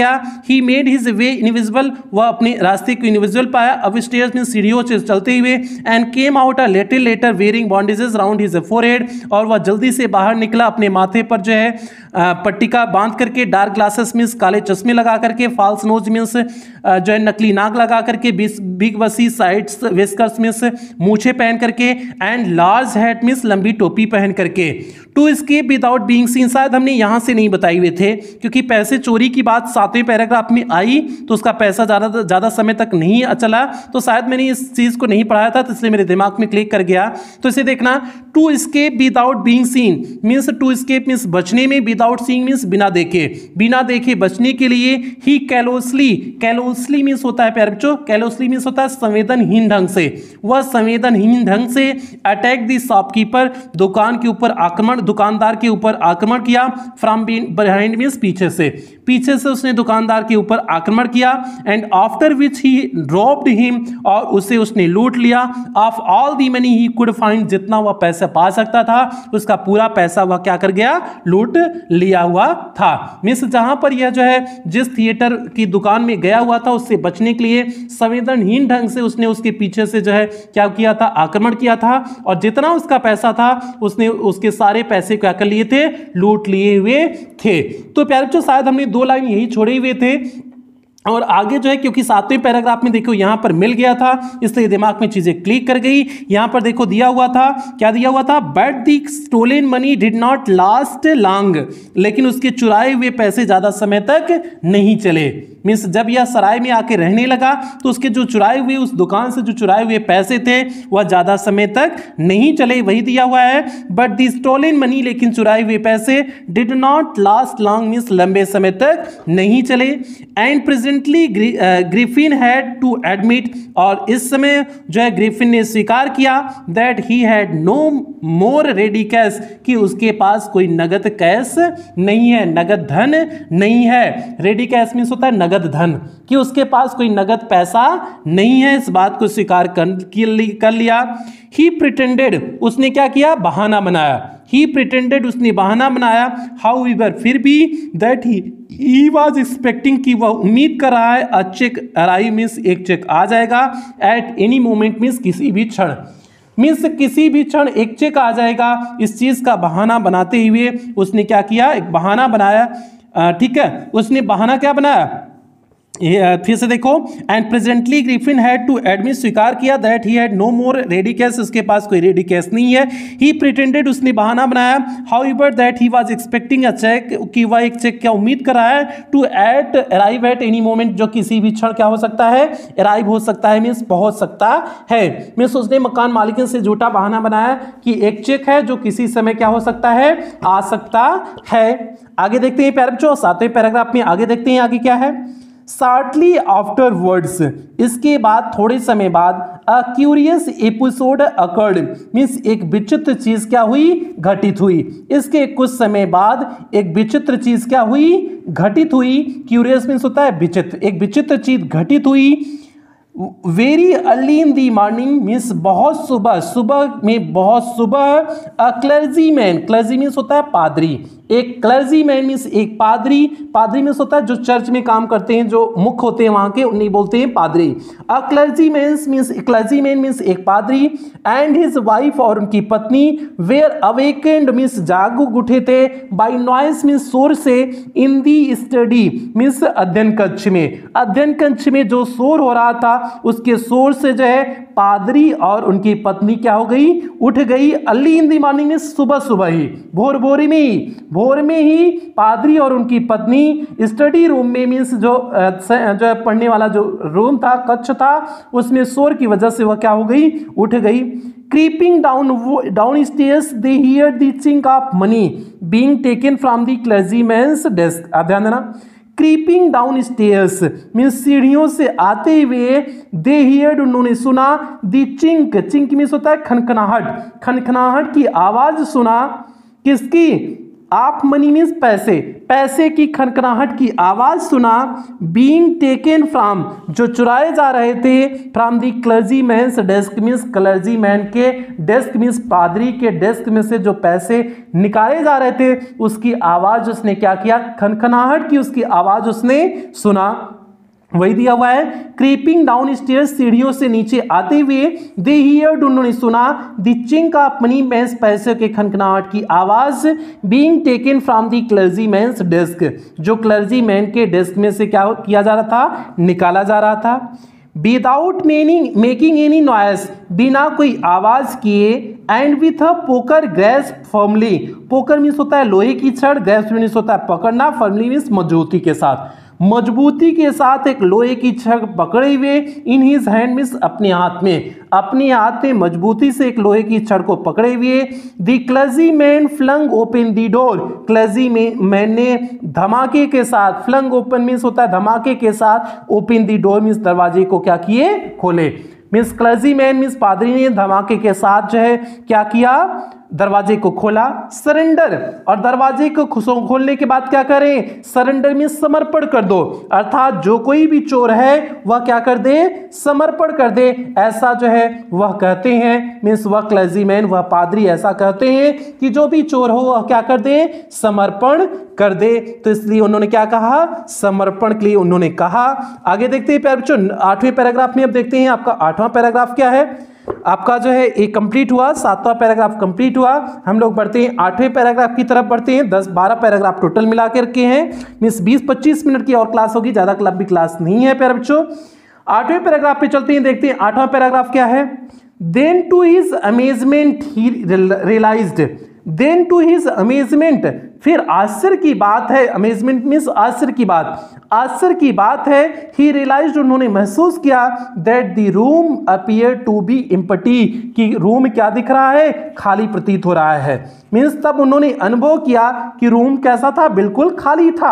गया। He made his way invisible, वह अपने रास्ते को इनविजिबल पाया। अब स्टेयर्स में सीढ़ियों से चलते हुए, and came out a little later wearing bandages round his forehead, और वह जल्दी से बाहर निकला अपने माथे पर जो है पट्टिका बांध करके, डार्क ग्लासेस मीन्स काले चश्मे लगा करके, फॉल्स नोज मीन्स जो है नकली नाक लगा करके, बिग वसी साइड्स विस्कर्स मीन्स मूछे पहन करके, एंड लार्ज हैट मीन्स लंबी टोपी पहन करके। To escape without being seen, शायद हमने यहां से नहीं बताए हुए थे क्योंकि पैसे चोरी की बात सातवें पैराग्राफ में आई तो उसका पैसा ज़्यादा ज़्यादा समय तक नहीं चला, तो शायद मैंने इस चीज़ को नहीं पढ़ाया था, तो इसलिए मेरे दिमाग में क्लिक कर गया। तो इसे देखना, to escape without being seen means, to escape means बचने में, विदाउट सीइंग मीन्स बिना देखे, बिना देखे बचने के लिए ही कैलोसली, कैलोसली मीन्स होता है प्यारे बच्चों, कैलोसली मीन्स होता है संवेदनहीन ढंग से, वह संवेदनहीन ढंग से अटैक द शॉपकीपर, दुकान के ऊपर आक्रमण, दुकानदार के ऊपर आक्रमण किया, फ्रॉम बिहाइंड मीन्स पीछे से, पीछे से उसने दुकानदार के ऊपर आक्रमण किया, and after which he dropped him, और उसे उसने लूट लिया, of all the money he could find, जितना वह पैसा पा सकता था उसका पूरा पैसा वह क्या कर गया, लूट लिया हुआ था। मीन्स जहां पर यह जो है जिस थिएटर की दुकान में गया हुआ था उससे बचने के लिए संवेदनहीन ढंग से उसने उसके पीछे से जो है क्या किया था, आक्रमण किया था, और जितना उसका पैसा था उसने उसके सारे पैसे क्या कर लिए थे, लूट लिए हुए थे। तो प्यारे बच्चों शायद हमने दो लाइन यही छोड़े हुए थे, और आगे जो है क्योंकि सातवें पैराग्राफ में देखो यहां पर मिल गया था इसलिए दिमाग में चीजें क्लिक कर गई। यहां पर देखो दिया हुआ था, क्या दिया हुआ था, but the stolen money did not last long, लेकिन उसके चुराए हुए पैसे ज्यादा समय तक नहीं चले। मीन्स जब यह सराय में आके रहने लगा तो उसके जो चुराए हुए, उस दुकान से जो चुराए हुए पैसे थे वह ज्यादा समय तक नहीं चले, वही दिया हुआ है। बट दी स्टोलन मनी, लेकिन चुराए हुए पैसे, did not last long means लंबे समय तक नहीं चले। And presently Griffin had to admit, और इस समय जो है ग्रिफिन ने स्वीकार किया that he had no more ready cash, कि उसके पास कोई नगद कैश नहीं है, नगद धन नहीं है। रेडी कैश मीन्स होता है नगद धन, कि उसके पास कोई नगद पैसा नहीं है, इस बात को स्वीकार कर लिया। ही प्रिटेंडेड, उसने क्या किया, बहाना बनाया। ही प्रिटेंडेड, उसने बहाना बनाया। हाउ एवर, फिर भी, that he he was expecting, कि वह उम्मीद कर रहा है, अ चेक अराइव मीन्स एक चेक आ जाएगा, एट एनी मोमेंट मीन्स किसी भी क्षण, मीन्स किसी भी क्षण एक चेक आ जाएगा। इस चीज का बहाना बनाते हुए उसने क्या किया, एक बहाना बनाया। ठीक है, उसने बहाना क्या बनाया, फिर से देखो, and presently Griffin had to admit, स्वीकार किया, that he had no more ready cash, उसके पास कोई रेडी कैश नहीं है। ही प्रिटेंडेड, उसने बहाना बनाया। However that he was expecting a check, कि वह एक चेक क्या उम्मीद कर रहा है, to at arrive at any moment, जो किसी भी क्षण क्या हो सकता है, अराइव हो सकता है, मीन्स पहुंच सकता है। मीन्स उसने मकान मालिक से झूठा बहाना बनाया कि एक चेक है जो किसी समय क्या हो सकता है, आ सकता है। आगे देखते हैं प्यारे बच्चों, सातवें पैराग्राफ में आगे देखते हैं आगे क्या है। Shortly afterwards, इसके बाद थोड़े समय बाद, a curious episode occurred, means एक विचित्र चीज क्या हुई, घटित हुई। इसके कुछ समय बाद एक विचित्र चीज क्या हुई, घटित हुई। क्यूरियस मीन्स होता है विचित्र, एक विचित्र चीज घटित हुई। Very early in the morning means बहुत सुबह, सुबह में बहुत सुबह। A clergyman, clergy means होता है पादरी, एक क्लर्जी मैन मीन्स एक पादरी, पादरी मीन्स होता है जो चर्च में काम करते हैं, जो मुख्य होते हैं वहां के, उन्हें बोलते हैं पादरी। A clergyman means, clergyman means एक पादरी, एंड हिज वाइफ, और उनकी पत्नी, वेयर अवेकेंड मीन्स जागरूक उठे थे, बाई नॉइस मीन्स शोर से, इन दी स्टडी मीन्स अध्ययन कक्ष में, अध्ययन कक्ष में जो शोर हो रहा था उसके शोर से जो है पादरी और उनकी पत्नी क्या हो गई, उठ गई। अर्ली इन दी मॉर्निंग में सुबह सुबह ही, भोर भोर में ही, भोर में ही पादरी और उनकी पत्नी स्टडी रूम में मीन्स जो जो पढ़ने वाला जो रूम था, कक्ष था, उसमें शोर की वजह से वह क्या हो गई, उठ गई। Creeping down down stairs they hear the chink of money being taken from the clergyman's desk. आप ध्यान देना, क्रीपिंग डाउन स्टेयर्स मीन्स सीढ़ियों से आते हुए, दे हियर्ड उन्होंने सुना, दी चिंक, चिंक मीन्स होता है खनखनाहट, खनखनाहट की आवाज सुना, किसकी, आप मनी मीन्स पैसे, पैसे की खनखनाहट की आवाज सुना, बीइंग टेकन फ्रॉम जो चुराए जा रहे थे, from the clergyman's desk means clergyman के डेस्क मीन्स पादरी के डेस्क में से जो पैसे निकाले जा रहे थे उसकी आवाज उसने क्या किया, खनखनाहट की उसकी आवाज उसने सुना। वही दिया हुआ है, क्रीपिंग डाउन स्टेयर्स सीढ़ियों से नीचे आते हुए, दे हियर्ड उन्होंने सुना, the chink of money means पैसे के खनखनाहट की आवाज, being taken from the clergyman's desk जो क्लर्जी मैन के डेस्क में से क्या किया जा रहा था, निकाला जा रहा था। Without meaning making any noise बिना कोई आवाज किए, and with a poker grasp firmly, poker means होता है लोहे की छड़, ग्रेस्प मीन्स होता है पकड़ना, फर्मली मीन्स मजबूती के साथ, मजबूती के साथ एक लोहे की छड़ पकड़े हुए, इन हिज हैंड मीन्स अपने हाथ में, अपने हाथ में मजबूती से एक लोहे की छड़ को पकड़े हुए, the clergyman flung open the door, clergyman ने धमाके के साथ, फ्लंग ओपन मीन्स होता है धमाके के साथ, ओपन द डोर मीन्स दरवाजे को क्या किए, खोले, मीन्स क्लर्जी मैन मीन्स पादरी ने धमाके के साथ जो है क्या किया, दरवाजे को खोला। सरेंडर, और दरवाजे को खोलने के बाद क्या करें, सरेंडर में समर्पण कर दो, अर्थात जो कोई भी चोर है वह क्या कर दे, समर्पण कर दे, ऐसा जो है वह कहते हैं, मीन्स वह क्लर्जी मैन वह पादरी ऐसा कहते हैं कि जो भी चोर हो वह क्या कर दे, समर्पण कर दे। तो इसलिए उन्होंने क्या कहा, समर्पण के लिए उन्होंने कहा। आगे देखते हैं प्यारे बच्चों आठवें पैराग्राफ में, अब देखते हैं आपका आठवां पैराग्राफ क्या है। आपका जो है एक कंप्लीट हुआ, सातवां पैराग्राफ कंप्लीट हुआ, हम लोग बढ़ते हैं आठवें पैराग्राफ की तरफ बढ़ते हैं। दस बारह पैराग्राफ टोटल मिला के रखे हैं, मीन्स बीस पच्चीस मिनट की और क्लास होगी, ज्यादा क्लब भी क्लास नहीं है प्यारे बच्चों। आठवें पैराग्राफ पे चलते हैं, देखते हैं आठवां पैराग्राफ क्या है। Then to his amazement he realised, then to his amazement, फिर आश्चर्य की बात है, अमेजमेंट मीन्स आश्चर्य की बात, आश्चर्य की बात है, ही रियलाइज्ड उन्होंने महसूस किया, that the room appear to be empty, कि रूम क्या दिख रहा है, खाली प्रतीत हो रहा है, मीन्स तब उन्होंने अनुभव किया कि रूम कैसा था, बिल्कुल खाली था।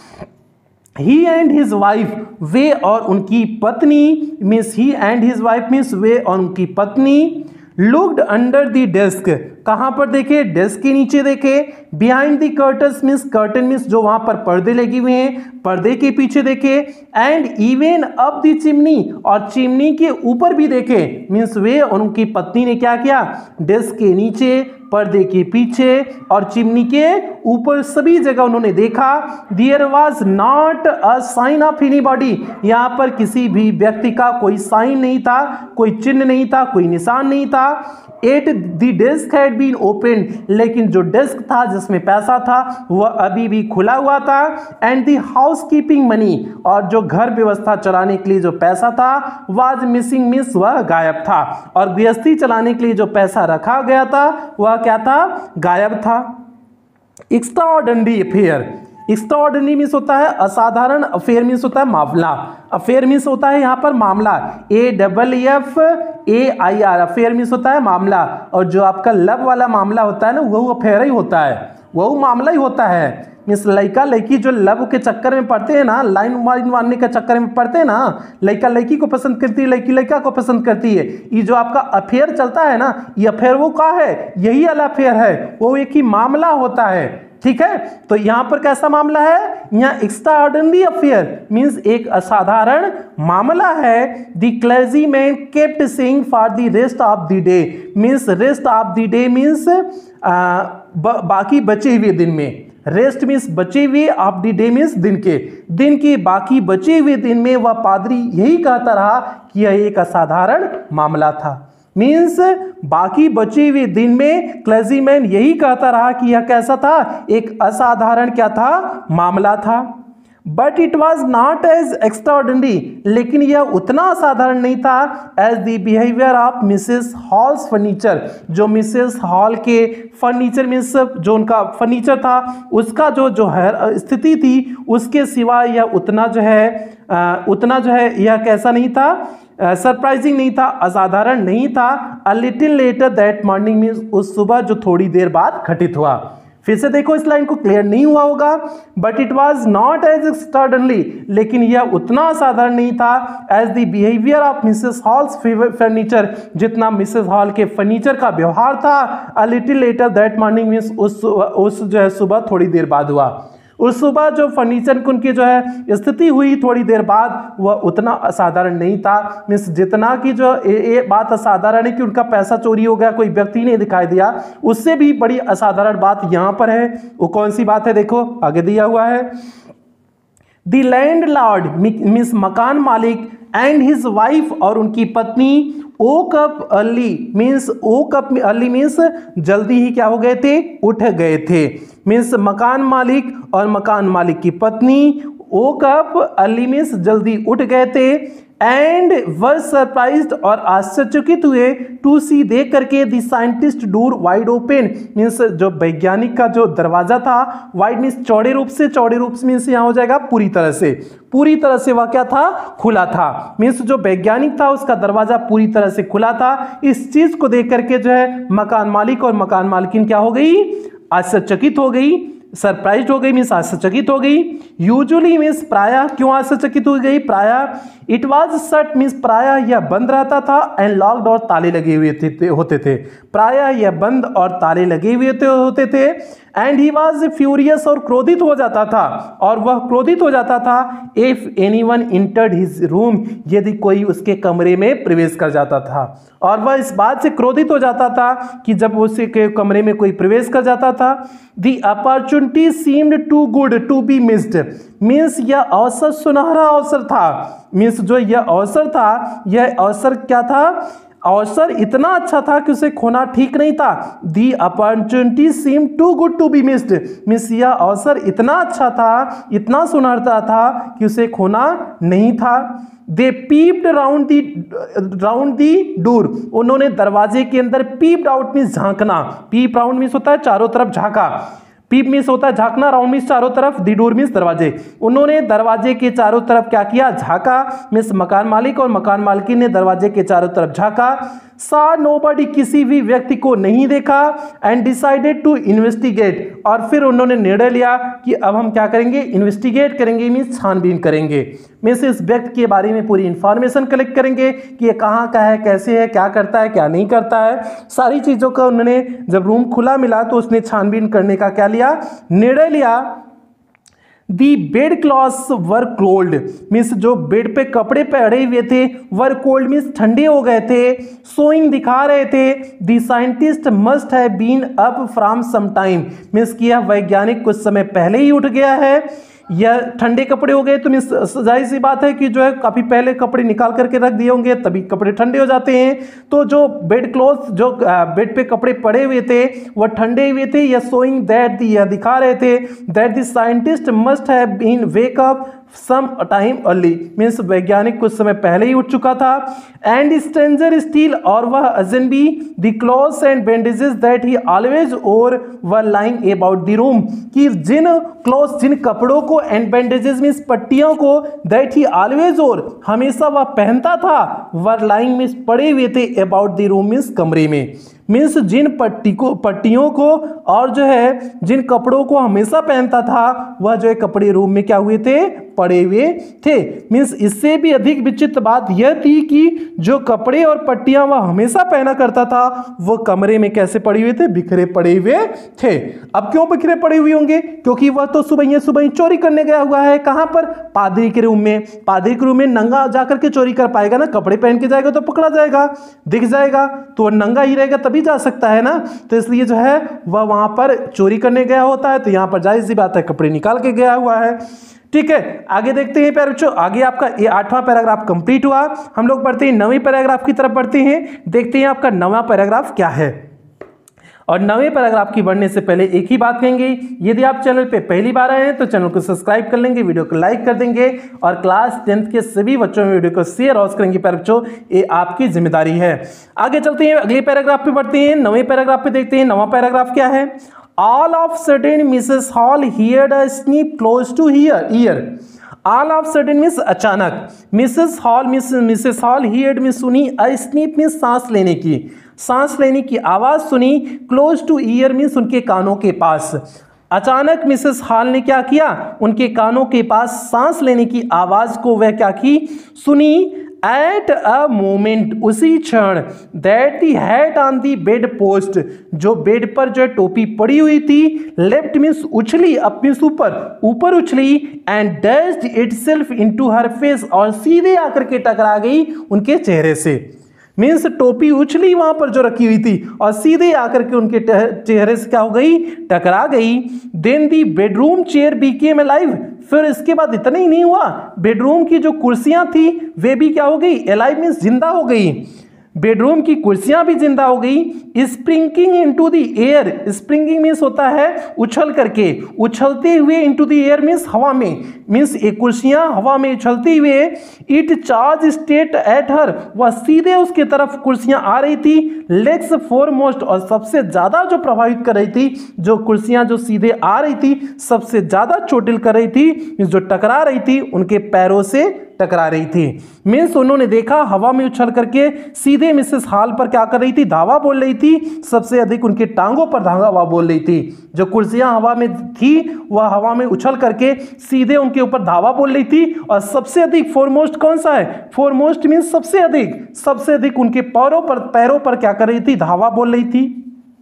ही एंड हिज वाइफ, वे और उनकी पत्नी, means he and his wife means वे और उनकी पत्नी, लुक्ड अंडर द डेस्क, कहां पर देखे, डेस्क के नीचे देखे, behind the curtains means curtain means जो वहां पर पर्दे लगे हुए हैं, पर्दे के पीछे देखे, and even up the chimney, और चिमनी के ऊपर भी देखे, मीन्स वे और उनकी पत्नी ने क्या किया, डेस्क के नीचे, पर्दे के पीछे और चिमनी के ऊपर सभी जगह उन्होंने देखा। There was not a sign of anybody, यहाँ पर किसी भी व्यक्ति का कोई साइन नहीं था, कोई चिन्ह नहीं था, कोई निशान नहीं था। At the desk had been open, लेकिन जो डेस्क था जिसमें पैसा था वह अभी भी खुला हुआ था। And the housekeeping money, और जो घर व्यवस्था चलाने के लिए जो पैसा था, वाज मिसिंग मीन्स वह गायब था, और गृहस्थी चलाने के लिए जो पैसा रखा गया था वह क्या था, गायब था। एक्स्ट्राऑर्डिनरी अफेयर, एक्स्ट्राऑर्डिनरी मीन्स होता है असाधारण, अफेयर मीन्स होता है मामला, अफेयर मीन्स होता है यहाँ पर मामला, A double F A I R, affair means होता है मामला, और जो आपका लव वाला मामला होता है ना वह अफेयर ही होता है, वह मामला ही होता है। मीन्स लड़का लड़की जो लव के चक्कर में पड़ते हैं ना, लाइन वाइन मारने के चक्कर में पड़ते हैं ना, लड़का लड़की को पसंद करती है, लड़की लड़का को पसंद करती है, ये जो आपका अफेयर चलता है ना, ये अफेयर वो क्या है, यही वाला अफेयर है, वो एक ही मामला होता है, ठीक है। तो यहां पर कैसा मामला है, यहां एक्स्ट्राऑर्डिनरी अफेयर मींस एक असाधारण मामला है। The clergyman kept saying for the rest of the day, means rest of the day means बाकी बचे हुए दिन में, रेस्ट मीन्स बचे हुए, ऑफ द डे मीन्स दिन के, दिन के बाकी बचे हुए दिन में वह पादरी यही कहता रहा कि यह एक असाधारण मामला था। मीन्स बाकी बचे हुए दिन में क्लर्जीमैन यही कहता रहा कि यह कैसा था, एक असाधारण क्या था, मामला था। But it was not as extraordinary, लेकिन यह उतना असाधारण नहीं था as the behaviour of Mrs Hall's furniture, जो मिसेस हॉल के फर्नीचर में सब जो उनका फर्नीचर था उसका जो जो है स्थिति थी, उसके सिवा यह उतना जो है आ, उतना जो है यह कैसा नहीं था, सरप्राइजिंग नहीं था, असाधारण नहीं था। A little later that morning means उस सुबह जो थोड़ी देर बाद घटित हुआ, फिर से देखो, इस लाइन को क्लियर नहीं हुआ होगा, but it was not as extraordinary, लेकिन यह उतना असाधारण नहीं था as the behaviour of Mrs Hall's furniture, जितना मिसेस हॉल के फर्नीचर का व्यवहार था। A little later that morning means उस उस जो है सुबह थोड़ी देर बाद हुआ। उस सुबह जो फर्नीचर की उनकी जो है स्थिति हुई थोड़ी देर बाद, वह उतना असाधारण नहीं था। मीन्स जितना कि जो ये बात असाधारण है कि उनका पैसा चोरी हो गया, कोई व्यक्ति नहीं दिखाई दिया, उससे भी बड़ी असाधारण बात यहाँ पर है। वो कौन सी बात है, देखो आगे दिया हुआ है। द लैंडलॉर्ड मीन्स मकान मालिक एंड हिज वाइफ और उनकी पत्नी woke up early means woke up early means जल्दी ही क्या हो गए थे, उठ गए थे। मीन्स मकान मालिक और मकान मालिक की पत्नी ओक अप अर्ली मीन्स जल्दी उठ गए थे। एंड वर सरप्राइज्ड और आश्चर्यचकित हुए टू सी देख करके the scientist door wide open means जो वैज्ञानिक का जो दरवाजा था, वाइड मीन्स चौड़े रूप से, चौड़े रूप से मीन्स यहाँ हो जाएगा पूरी तरह से, पूरी तरह से वह क्या था, खुला था। मीन्स जो वैज्ञानिक था उसका दरवाजा पूरी तरह से खुला था। इस चीज को देख करके जो है मकान मालिक और मकान मालकिन क्या हो गई, आश्चर्यचकित हो गई, सरप्राइज हो गई मीन्स आश्चर्यचकित हो गई। यूजुअली मीन्स प्रायः, क्यों आश्चर्यचकित हो गई, प्रायः इट वाज शट मीन्स प्रायः यह बंद रहता था, एंड लॉक्ड और ताले लगे हुए थे, थे होते थे, प्रायः यह बंद और ताले लगे हुए थे, होते थे। एंड ही वाज फ्यूरियस और क्रोधित हो जाता था, और वह क्रोधित हो जाता था if anyone entered his room, यदि कोई उसके कमरे में प्रवेश कर जाता था। और वह इस बात से क्रोधित हो जाता था कि जब उसके कमरे में कोई प्रवेश कर जाता था। The opportunity seemed too good to be missed means यह अवसर सुनहरा अवसर था। मीन्स जो यह अवसर था, यह अवसर क्या था, अवसर इतना अच्छा था कि उसे खोना ठीक नहीं था। The opportunity seem too good to be missed means यह अवसर इतना अच्छा था, इतना सुनहरा था कि उसे खोना नहीं था। They peeped round the round the door उन्होंने दरवाजे के अंदर पीप्ड आउट मीन्स झांकना, पीप राउंड मीन्स होता है चारों तरफ झांका, पीप मीन्स होता है झांकना, राउंड मीन्स चारों तरफ, दी डोर मीन्स दरवाजे। उन्होंने दरवाजे के चारों तरफ क्या किया, झांका मीन्स मकान मालिक और मकान मालकिन ने दरवाजे के चारों तरफ झांका। सा नोबडी किसी भी व्यक्ति को नहीं देखा। एंड डिसाइडेड टू इन्वेस्टिगेट और फिर उन्होंने निर्णय लिया कि अब हम क्या करेंगे, इन्वेस्टिगेट करेंगे मीन्स छानबीन करेंगे, मीन्स इस व्यक्ति के बारे में पूरी इंफॉर्मेशन कलेक्ट करेंगे कि ये कहाँ का है, कैसे है, क्या करता है, क्या नहीं करता है, सारी चीज़ों का उन्होंने, जब रूम खुला मिला तो उसने छानबीन करने का क्या लिया, निर्णय लिया। The bedclothes were cold means जो बेड पे कपड़े पड़े हुए थे, वर कोल्ड मीन्स ठंडे हो गए थे, सोइंग दिखा रहे थे। The scientist must have been up from some time means कि यह वैज्ञानिक कुछ समय पहले ही उठ गया है। यह ठंडे कपड़े हो गए तो मीन्स जाहिर सी बात है कि जो है काफ़ी पहले कपड़े निकाल करके रख दिए होंगे, तभी कपड़े ठंडे हो जाते हैं। तो जो बेड क्लोथ, जो बेड पे कपड़े पड़े हुए थे वह ठंडे हुए थे। यह शोइंग दैट, यह दिखा रहे थे that the scientist must have been wake up some time early means वैज्ञानिक कुछ समय पहले ही उठ चुका था। एंड स्ट्रेंजर स्टील और वह अजनबी the clothes and bandages that he always wore were lying about the room कि जिन क्लॉथ्स, जिन कपड़ों को, एंड बैंडेजेस मीन्स पट्टियों को, दैट ही ऑलवेज ओर हमेशा वह पहनता था, वर लाइंग मीन्स पड़े हुए थे, अबाउट द रूम मीन्स कमरे में, मीन्स जिन पट्टी को, पट्टियों को और जो है जिन कपड़ों को हमेशा पहनता था वह जो है कपड़े रूम में क्या हुए थे, पड़े हुए थे। मीन्स इससे भी अधिक विचित्र बात यह थी कि जो कपड़े और पट्टियां वह हमेशा पहना करता था वो कमरे में कैसे पड़े हुए थे, बिखरे पड़े हुए थे। अब क्यों बिखरे पड़े हुए होंगे, क्योंकि वह तो सुबह सुबह चोरी करने गया हुआ है। कहां पर, पादरी के रूम में। पादरी के रूम में नंगा जाकर के चोरी कर पाएगा ना, कपड़े पहन के जाएगा तो पकड़ा जाएगा, दिख जाएगा, तो नंगा ही रहेगा तभी जा सकता है ना। तो इसलिए जो है वह वहां पर चोरी करने गया होता है, तो यहां पर जाहिर सी बात है कपड़े निकाल के गया हुआ है। ठीक है, आगे देखते हैं प्यारे बच्चों। आगे आपका ये आठवां पैराग्राफ कंप्लीट हुआ, हम लोग बढ़ते हैं नवीं पैराग्राफ की तरफ बढ़ते हैं। देखते हैं आपका नवां पैराग्राफ क्या है। और नवे पैराग्राफ की बढ़ने से पहले एक ही बात कहेंगे, यदि आप चैनल पे पहली बार आए हैं तो चैनल को सब्सक्राइब कर लेंगे, वीडियो को लाइक कर देंगे और क्लास टेंथ के सभी बच्चों में वीडियो को शेयर और करेंगे प्यारे बच्चों, ये आपकी जिम्मेदारी है। आगे चलते हैं, अगले पैराग्राफ पे बढ़ते हैं, नवे पैराग्राफ पे देखते हैं। नवा पैराग्राफ क्या है, all of sudden Mrs Hall heard a sniff close to here ear. All of sudden means अचानक, Mrs Hall miss Mrs Hall heard means सुनी, अ स्नीप मीन्स सांस लेने की, सांस लेने की आवाज सुनी, क्लोज टू ईयर मीन्स उनके कानों के पास। अचानक मिसेस हॉल ने क्या किया, उनके कानों के पास सांस लेने की आवाज को वह क्या की, सुनी। एट अ मोमेंट, उसी क्षण, that the hat on the bedpost, जो बेड पर जो टोपी पड़ी हुई थी, लेफ्ट मीन्स उछली, अप मीन्स ऊपर, ऊपर उछली, and dashed itself into her face, और सीधे आकर के टकरा गई उनके चेहरे से। मीन्स टोपी उछली वहां पर जो रखी हुई थी और सीधे आकर के उनके चेहरे से क्या हो गई, टकरा गई। Then the bedroom chair became alive, फिर इसके बाद इतना ही नहीं हुआ, बेडरूम की जो कुर्सियां थी वे भी क्या हो गई, अलाइव मीन्स जिंदा हो गई। बेडरूम की कुर्सियां भी जिंदा हो गई। Springing into the air, springing means होता है उछल करके, उछलते हुए इनटू द एयर मीन्स हवा में, मीन्स एक कुर्सियां हवा में उछलते हुए। It charge straight at her, वह सीधे उसके तरफ कुर्सियां आ रही थी। लेग्स फोरमोस्ट, और सबसे ज्यादा जो प्रभावित कर रही थी, जो कुर्सियां जो सीधे आ रही थी, सबसे ज्यादा चोटिल कर रही थी, जो टकरा रही थी उनके पैरों से टकरा रही थी। मीन्स उन्होंने देखा हवा में उछल करके सीधे मिसेस हॉल पर क्या कर रही थी, धावा बोल रही थी, सबसे अधिक उनके टांगों पर धावा बोल रही थी। जो कुर्सियां हवा में थी वह हवा में उछल करके सीधे उनके ऊपर धावा बोल रही थी, और सबसे अधिक फोरमोस्ट कौन सा है, फोरमोस्ट मीन्स सबसे अधिक, सबसे अधिक उनके पैरों पर पैरों पर क्या कर रही थी, धावा बोल रही थी।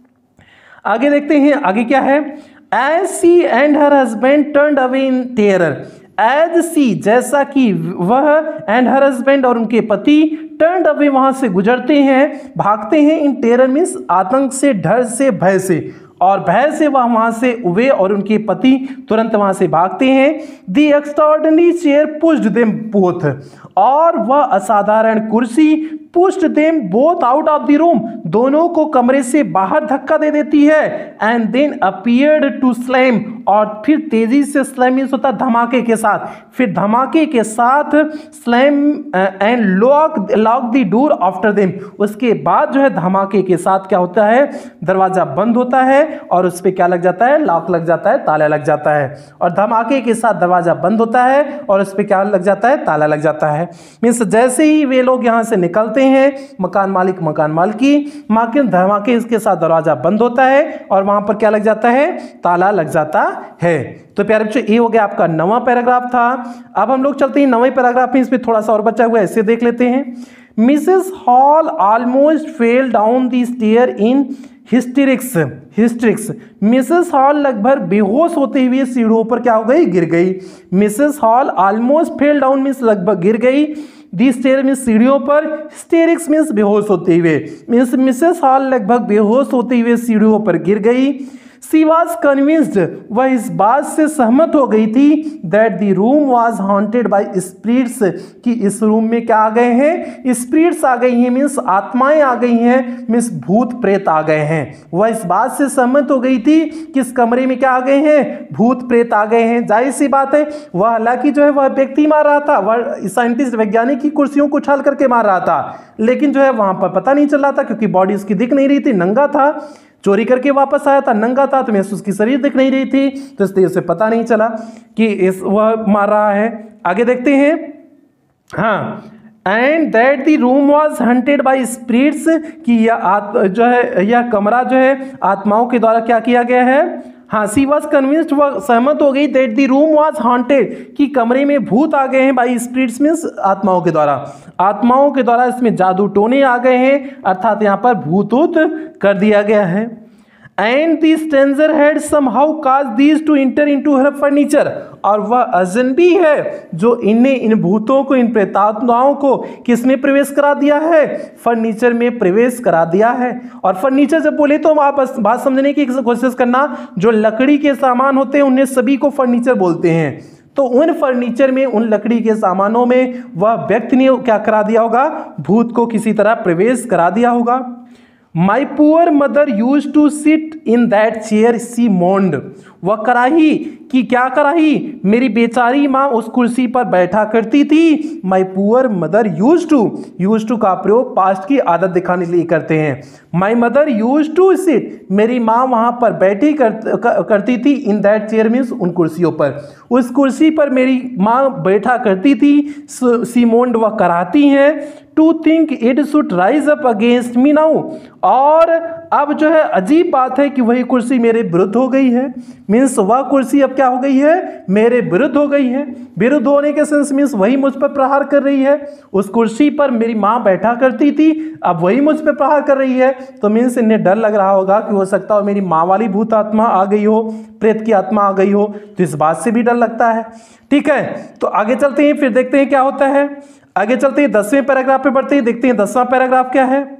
आगे देखते हैं आगे क्या है। As she and her husband turned away in terror, as she जैसा कि वह, एंड हर हस्बैंड और उनके पति, टर्न्ड अवे वहां से गुजरते हैं, भागते हैं, इन टेरर मीन्स आतंक से, डर से, भय से, और भय से वह वहां से वे और उनके पति तुरंत वहां से भागते हैं। The extraordinary chair pushed them both, और वह असाधारण कुर्सी pushed them both out of the room, दोनों को कमरे से बाहर धक्का दे देती है। And then appeared to slam, और फिर तेजी से, स्लैम मीन्स होता धमाके के साथ, फिर धमाके के साथ slam and lock lock the door after them, उसके बाद जो है धमाके के साथ क्या होता है, दरवाजा बंद होता है और उस पर क्या लग जाता है, लॉक लग जाता है, ताला लग जाता है, और धमाके के साथ दरवाजा बंद होता है और उस पर क्या लग जाता है, ताला लग जाता है। मीन्स जैसे ही वे लोग यहाँ से निकलते हैं, मकान मालिक मकान मालिकी, माकिन धमाके इसके साथ दरवाजा बंद होता है और वहां पर क्या लग जाता है, ताला लग जाता है। तो प्यारे बच्चों ये हो गया आपका नवा पैराग्राफ था। अब हम लोग चलते हैं नवे पैराग्राफ में, इसमें थोड़ा सा और बचा हुआ है, ऐसे देख लेते हैं। Mrs Hall almost fell down the stair in hysterics, hysterics, Mrs Hall लगभग बेहोश होते हुए सीढ़ियों पर क्या हो गई, गिर गई। Mrs Hall almost fell down means लगभग गिर गई, दी स्टेयर मीन्स सीढ़ियों पर, हिस्टेरिक्स मीन्स बेहोश होते हुए, मीन्स मिसेस हॉल लगभग बेहोश होते हुए सीढ़ियों पर गिर गई। सी वॉज कन्विंस्ड, वह इस बात से सहमत हो गई थी, that the room was haunted by spirits, कि इस रूम में क्या आ गए हैं, स्पिरिट्स आ गई हैं, मीन्स आत्माएं आ गई हैं, मीन्स भूत प्रेत आ गए हैं। वह इस बात से सहमत हो गई थी कि इस कमरे में क्या आ गए हैं, भूत प्रेत आ गए हैं। जाहिर सी बात है, वह हालांकि जो है वह व्यक्ति मार रहा था, वह साइंटिस्ट वैज्ञानिक की कुर्सियों को उछाल करके मार रहा था, लेकिन जो है वहां पर पता नहीं चल रहा था क्योंकि बॉडी उसकी दिख नहीं रही थी, नंगा था, चोरी करके वापस आया था, नंगा था, तो महसूस उसकी शरीर दिख नहीं रही थी, तो इसलिए उसे पता नहीं चला कि इस वह मार रहा है। आगे देखते हैं। हाँ, and that the room was haunted by spirits, कि यह जो है यह कमरा जो है आत्माओं के द्वारा क्या किया गया है। हाँ, सी वॉज कन्विंस्ड, वह सहमत हो गई, that the room was haunted, कि कमरे में भूत आ गए हैं, बाई स्पिरिट्स मीन्स आत्माओं के द्वारा, आत्माओं के द्वारा इसमें जादू टोने आ गए हैं, अर्थात यहाँ पर भूतूत कर दिया गया है। And the stranger had somehow cause these to enter into her furniture, और वह अजनबी है जो इन्हें, इन भूतों को, इन प्रेतात्माओं को किसने प्रवेश करा दिया है, फर्नीचर में प्रवेश करा दिया है। और फर्नीचर जब बोले तो आप बात समझने की कोशिश करना, जो लकड़ी के सामान होते हैं उन्हें सभी को फर्नीचर बोलते हैं, तो उन फर्नीचर में, उन लकड़ी के सामानों में वह व्यक्ति ने क्या करा दिया होगा, भूत को किसी तरह प्रवेश करा दिया होगा। My poor mother used to sit in that chair, she moaned, वह कराही कि क्या कराही, मेरी बेचारी माँ उस कुर्सी पर बैठा करती थी। My poor mother used to, used to का प्रयोग पास्ट की आदत दिखाने के लिए करते हैं। My mother used to sit, मेरी माँ वहाँ पर बैठी कर, कर, करती थी। इन दैट चेयर मीन्स उन कुर्सियों पर, उस कुर्सी पर मेरी माँ बैठा करती थी। सीमोंड वह कराती हैं। To think it should rise up against me now, और अब जो है अजीब बात है कि वही कुर्सी मेरे विरुद्ध हो गई है। मीन्स वह कुर्सी अब क्या हो गई है, मेरे विरुद्ध हो गई है। विरुद्ध होने के सेंस मीन्स वही मुझ पर प्रहार कर रही है। उस कुर्सी पर मेरी माँ बैठा करती थी, अब वही मुझ पर प्रहार कर रही है। तो मीन्स इन्हें डर लग रहा होगा कि हो सकता हो मेरी माँ वाली भूत आत्मा आ गई हो, प्रेत की आत्मा आ गई हो, तो इस बात से भी डर लगता है। ठीक है, तो आगे चलते हैं, फिर देखते हैं क्या होता है। आगे चलते हैं, दसवें पैराग्राफ पे बढ़ते हैं, देखते हैं दसवां पैराग्राफ क्या है।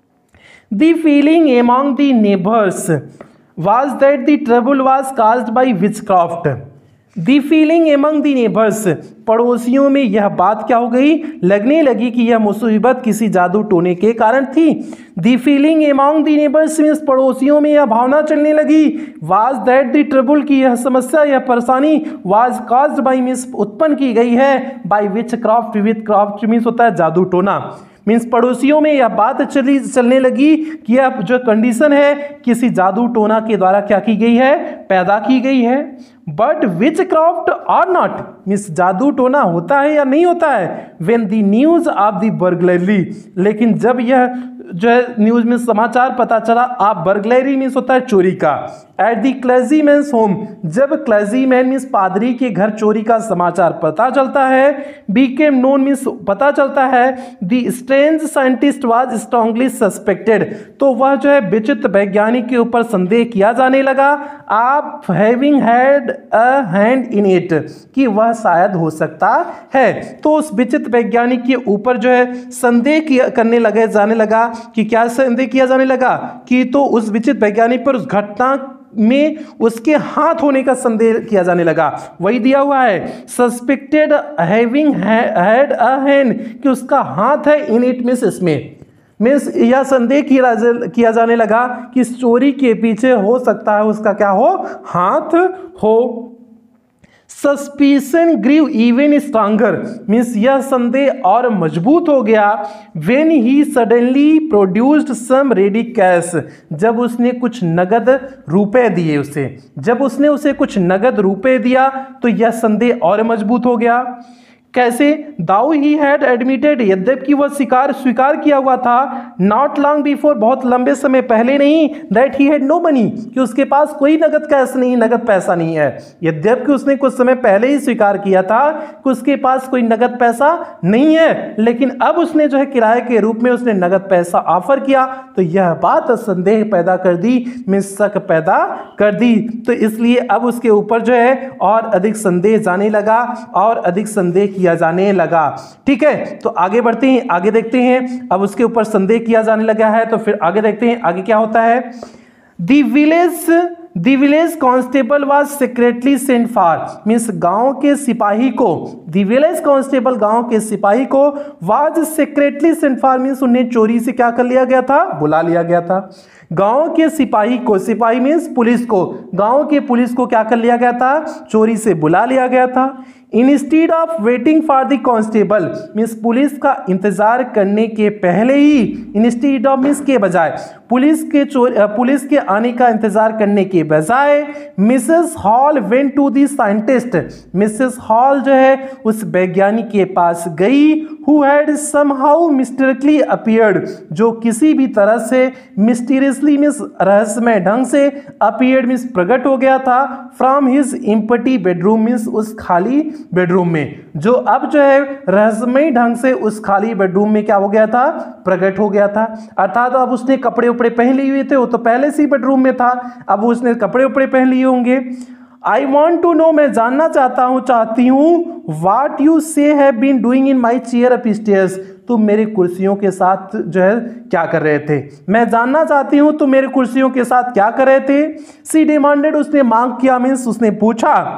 The feeling among the neighbours was that the trouble was caused by witchcraft. The feeling among the neighbours, पड़ोसियों में यह बात क्या हो गई, लगने लगी कि यह मुसीबत किसी जादू टोने के कारण थी। The feeling among the neighbours means पड़ोसियों में यह भावना चलने लगी। वाज दैट द ट्रबल की यह समस्या, यह परेशानी, वाज काज्ड बाय मीन्स उत्पन्न की गई है, by witchcraft, witchcraft means होता है जादू टोना। मीन्स पड़ोसियों में यह बात चली चलने लगी कि यह जो कंडीशन है किसी जादू टोना के द्वारा क्या की गई है, पैदा की गई है। बट विच क्राफ्ट और नॉट मीन्स जादू टोना होता है या नहीं होता है। When the news of the burglary, लेकिन जब यह जो है न्यूज में समाचार पता चला, आप बर्गलरी मीन्स होता है चोरी का। At the clergyman's home, जब क्लर्जी मैन मीन्स पादरी के घर चोरी का समाचार पता चलता है। बीकेम नोन मीन्स पता चलता है। The strange scientist was strongly suspected, तो वह जो है विचित्र वैज्ञानिक के ऊपर संदेह किया जाने लगा। आप having had a hand in it, कि वह शायद हो सकता है। तो उस विचित्र वैज्ञानिक के ऊपर जो है संदेह किया करने लगे जाने लगा कि क्या संदेह किया जाने लगा कि तो उस विचित्र वैज्ञानिक पर उस घटना में उसके हाथ होने का संदेह किया जाने लगा। वही दिया हुआ है suspected having had a hand, कि उसका हाथ है इन इट मींस इसमें। मीन्स यह संदेह किया किया जाने लगा कि इस चोरी के पीछे हो सकता है उसका क्या हो, हाथ हो। Suspicion grew even stronger means यह संदेह और मजबूत हो गया। When he suddenly produced some ready cash, जब उसने कुछ नगद रुपए दिए उसे, जब उसने उसे कुछ नगद रुपए दिया तो यह संदेह और मजबूत हो गया। कैसे, दाऊ ही हैड एडमिटेड, यद्यपि वह स्वीकार स्वीकार किया हुआ था। नॉट लॉन्ग बिफोर, बहुत लंबे समय पहले नहीं, that he had no money, कि उसके पास कोई नगद कैश नहीं, नगद पैसा नहीं है। यद्यपि उसने कुछ समय पहले ही स्वीकार किया था कि उसके पास कोई नगद पैसा नहीं है, लेकिन अब उसने जो है किराए के रूप में उसने नगद पैसा ऑफर किया, तो यह बात संदेह पैदा कर दी, में शक पैदा कर दी। तो इसलिए अब उसके ऊपर जो है और अधिक संदेह जाने लगा और अधिक संदेह किया जाने लगा। ठीक है, तो आगे बढ़ते हैं, आगे देखते हैं। अब उसके ऊपर संदेह किया जाने लगा है तो फिर आगे देखते हैं आगे क्या होता है। The village the village constable was secretly sent for means गांव के सिपाही को, द विलेज कांस्टेबल गांव के सिपाही को was secretly sent for means उन्हें चोरी से क्या कर लिया गया था, बुला लिया गया था। गांव के सिपाही को, सिपाही मीन्स पुलिस को, गांव के पुलिस को क्या कर लिया गया था, चोरी से बुला लिया गया था। Instead of waiting for the constable means police का इंतजार करने के पहले ही, इंस्टीड ऑफ मीन्स के बजाय, पुलिस के चोर पुलिस के आने का इंतजार करने के बजाय Mrs Hall went to the scientist, Mrs Hall जो है उस वैज्ञानिक के पास गई, who had somehow mysteriously appeared, जो किसी भी तरह से मिस्टीरियसली मीन्स रहस्यमय ढंग से, अपीयर्ड मीन्स प्रकट हो गया था, from his empty bedroom means उस खाली बेडरूम में, जो अब जो है रहस्यमय ढंग से उस खाली बेडरूम में क्या हो गया था, प्रकट हो गया था। अर्थात अब उसने कपड़े उपड़े पहन लिए हुए थे, वो तो पहले से ही बेडरूम में था, अब उसने कपड़े उपड़े पहन लिए होंगे। आई वॉन्ट टू नो, मैं जानना चाहता हूं चाहती हूं, what you say have been doing in my chair upstairs, तुम मेरे कुर्सियों के साथ जो है क्या कर रहे थे, मैं जानना चाहती हूं तुम मेरे कुर्सियों के साथ क्या कर रहे थे। सी डिमांडेड, उसने मांग किया मीन्स उसने पूछा।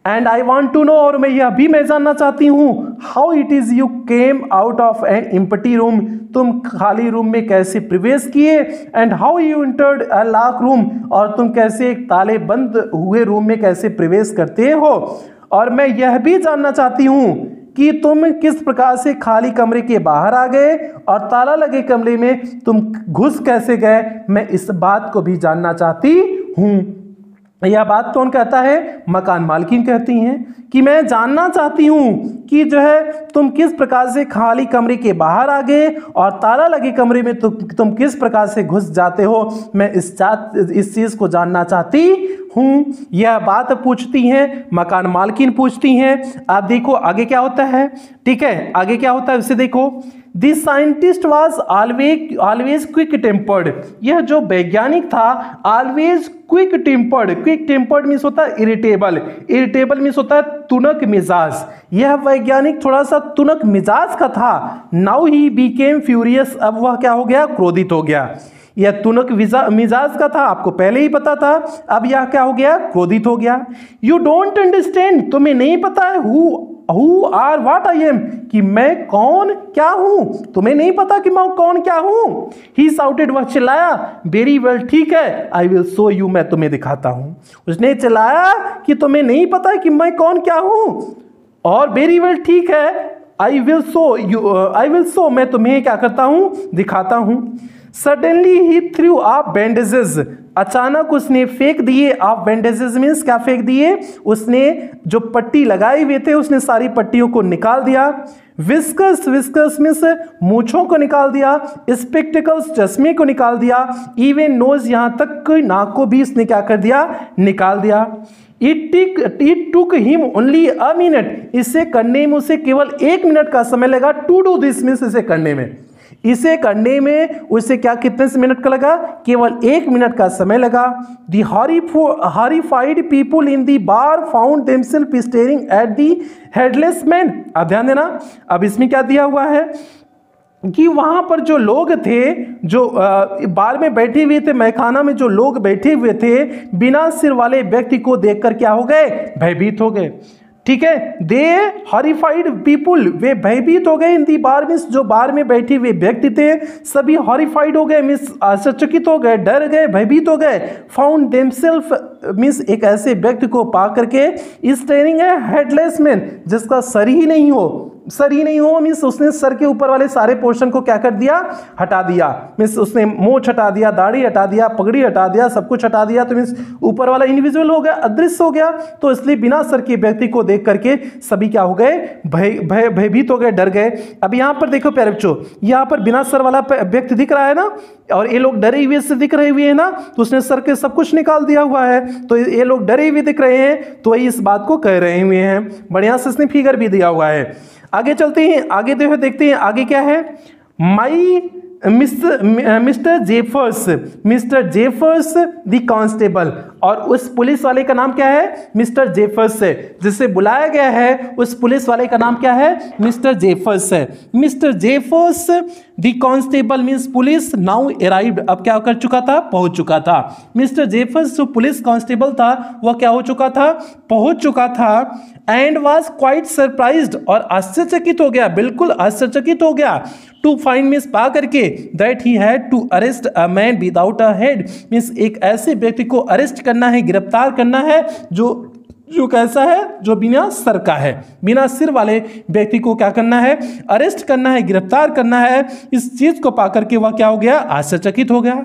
And I want to know, और मैं यह भी मैं जानना चाहती हूँ, how it is you came out of an empty room, तुम खाली रूम में कैसे प्रवेश किए, and how you entered a lock room, और तुम कैसे एक ताले बंद हुए रूम में कैसे प्रवेश करते हो, और मैं यह भी जानना चाहती हूँ कि तुम किस प्रकार से खाली कमरे के बाहर आ गए और ताला लगे कमरे में तुम घुस कैसे गए, मैं इस बात को भी जानना चाहती हूँ। यह बात कौन कहता है? मकान मालकिन कहती हैं कि मैं जानना चाहती हूँ कि जो है तुम किस प्रकार से खाली कमरे के बाहर आ गए और ताला लगे कमरे में तु, तुम किस प्रकार से घुस जाते हो, मैं इस चात इस चीज़ को जानना चाहती हूँ। यह बात पूछती हैं, मकान मालकिन पूछती हैं। आप देखो आगे क्या होता है, ठीक है, आगे क्या होता है उसे देखो। This scientist was always always quick tempered, यह जो वैज्ञानिक था always quick tempered, quick tempered means होता है इरिटेबल, इरिटेबल मीन्स होता है तुनक मिजाज, यह वैज्ञानिक थोड़ा सा तुनक मिजाज का था। नाउ ही बीकेम फ्यूरियस, अब वह क्या हो गया? क्रोधित हो गया। यह तुनक मिजाज का था, आपको पहले ही पता था, अब यह क्या हो गया? क्रोधित हो गया। यू डोंट अंडरस्टैंड, तुम्हें नहीं पता है who who are what I am, कि मैं कौन क्या हूं, तुम्हें नहीं पता कि मैं कौन क्या हूं। ही साउटेड, वह चिल्लाया। वेरी वेल, ठीक है, आई विल शो यू, मैं तुम्हें दिखाता हूं। उसने चिल्लाया कि तुम्हें नहीं पता है कि मैं कौन क्या हूं, और वेरी वेल, ठीक है, I will show you, I will show, मैं तुम्हें क्या करता हूं? दिखाता हूं। Suddenly he threw off bandages, अचानक उसने फेंक दिए। ऑफ बैंडेजेस मीन्स क्या फेंक दिए? उसने जो पट्टी लगाए हुए थे उसने सारी पट्टियों को निकाल दिया। विस्कस, विस्कस मीन्स मूछों को निकाल दिया। स्पेक्टिकल्स, चश्मे को निकाल दिया। इवन नोज, यहाँ तक नाक को भी इसने क्या कर दिया? निकाल दिया। It it took him only a minute, इसे करने में उसे केवल एक मिनट का समय लगा। टू डू दिस मीन्स इसे करने में, इसे करने में उसे क्या कितने मिनट का लगा? केवल एक मिनट का समय लगा। The horrified people in the bar found themself staring at the headless man. अब ध्यान देना, अब इसमें क्या दिया हुआ है कि वहां पर जो लोग थे, जो बार में बैठे हुए थे, मैखाना में जो लोग बैठे हुए थे, बिना सिर वाले व्यक्ति को देखकर क्या हो गए? भयभीत हो गए। ठीक है, दे हॉरिफाइड पीपुल, वे भयभीत हो गए। इन दी बार मीन्स जो बार में बैठे हुए व्यक्ति थे सभी हॉरिफाइड हो गए, मीन्स आश्चर्यचकित हो गए, डर गए, भयभीत हो गए। फाउंड देमसेल्फ मीन्स एक ऐसे व्यक्ति को पा करके, स्टेरिंग है हेडलेस मैन, जिसका सर ही नहीं हो, सर ही नहीं हो मीन्स उसने सर के ऊपर वाले सारे पोर्शन को क्या कर दिया? हटा दिया। मीन्स उसने मोछ हटा दिया, दाढ़ी हटा दिया, पगड़ी हटा दिया, सब कुछ हटा दिया, तो मीन्स ऊपर वाला इंडिविजुअल हो गया, अदृश्य हो गया। तो इसलिए बिना सर के व्यक्ति को देख करके सभी क्या हो गए? भय भय भयभीत हो गए, डर गए। अब यहाँ पर देखो प्यारे बच्चों, यहाँ पर बिना सर वाला व्यक्ति दिख रहा है ना, और ये लोग डरे हुए से दिख रहे हुए हैं ना, तो उसने सर के सब कुछ निकाल दिया हुआ है, तो ये लोग डरे हुए दिख रहे हैं, तो वही इस बात को कह रहे हुए हैं। बढ़िया से इसने फिगर भी दिया हुआ है। आगे चलते हैं, आगे देखो, देखते हैं आगे क्या है। My Mr Mr Jeffers, Mr Jeffers the constable, और उस पुलिस वाले का नाम क्या है? मिस्टर जेफर्स है, जिसे बुलाया गया है उस पुलिस वाले का नाम क्या है? मिस्टर जेफर्स है। Mr Jeffers the constable means police now arrived, अब क्या कर चुका था? पहुंच चुका था। मिस्टर जेफर्स जो पुलिस कांस्टेबल था वह क्या हो चुका था? पहुंच चुका था। एंड वॉज क्वाइट सरप्राइज्ड, और आश्चर्यचकित हो गया, बिल्कुल आश्चर्यचकित हो गया। टू फाइंड मीन्स पा करके, that he had to arrest a man without a head means एक ऐसे व्यक्ति को अरेस्ट करना है, गिरफ्तार करना है जो जो कैसा है? जो बिना सर का है, बिना सिर वाले व्यक्ति को क्या करना है? अरेस्ट करना है, गिरफ्तार करना है। इस चीज को पाकर के वह क्या हो गया? आश्चर्यचकित हो गया।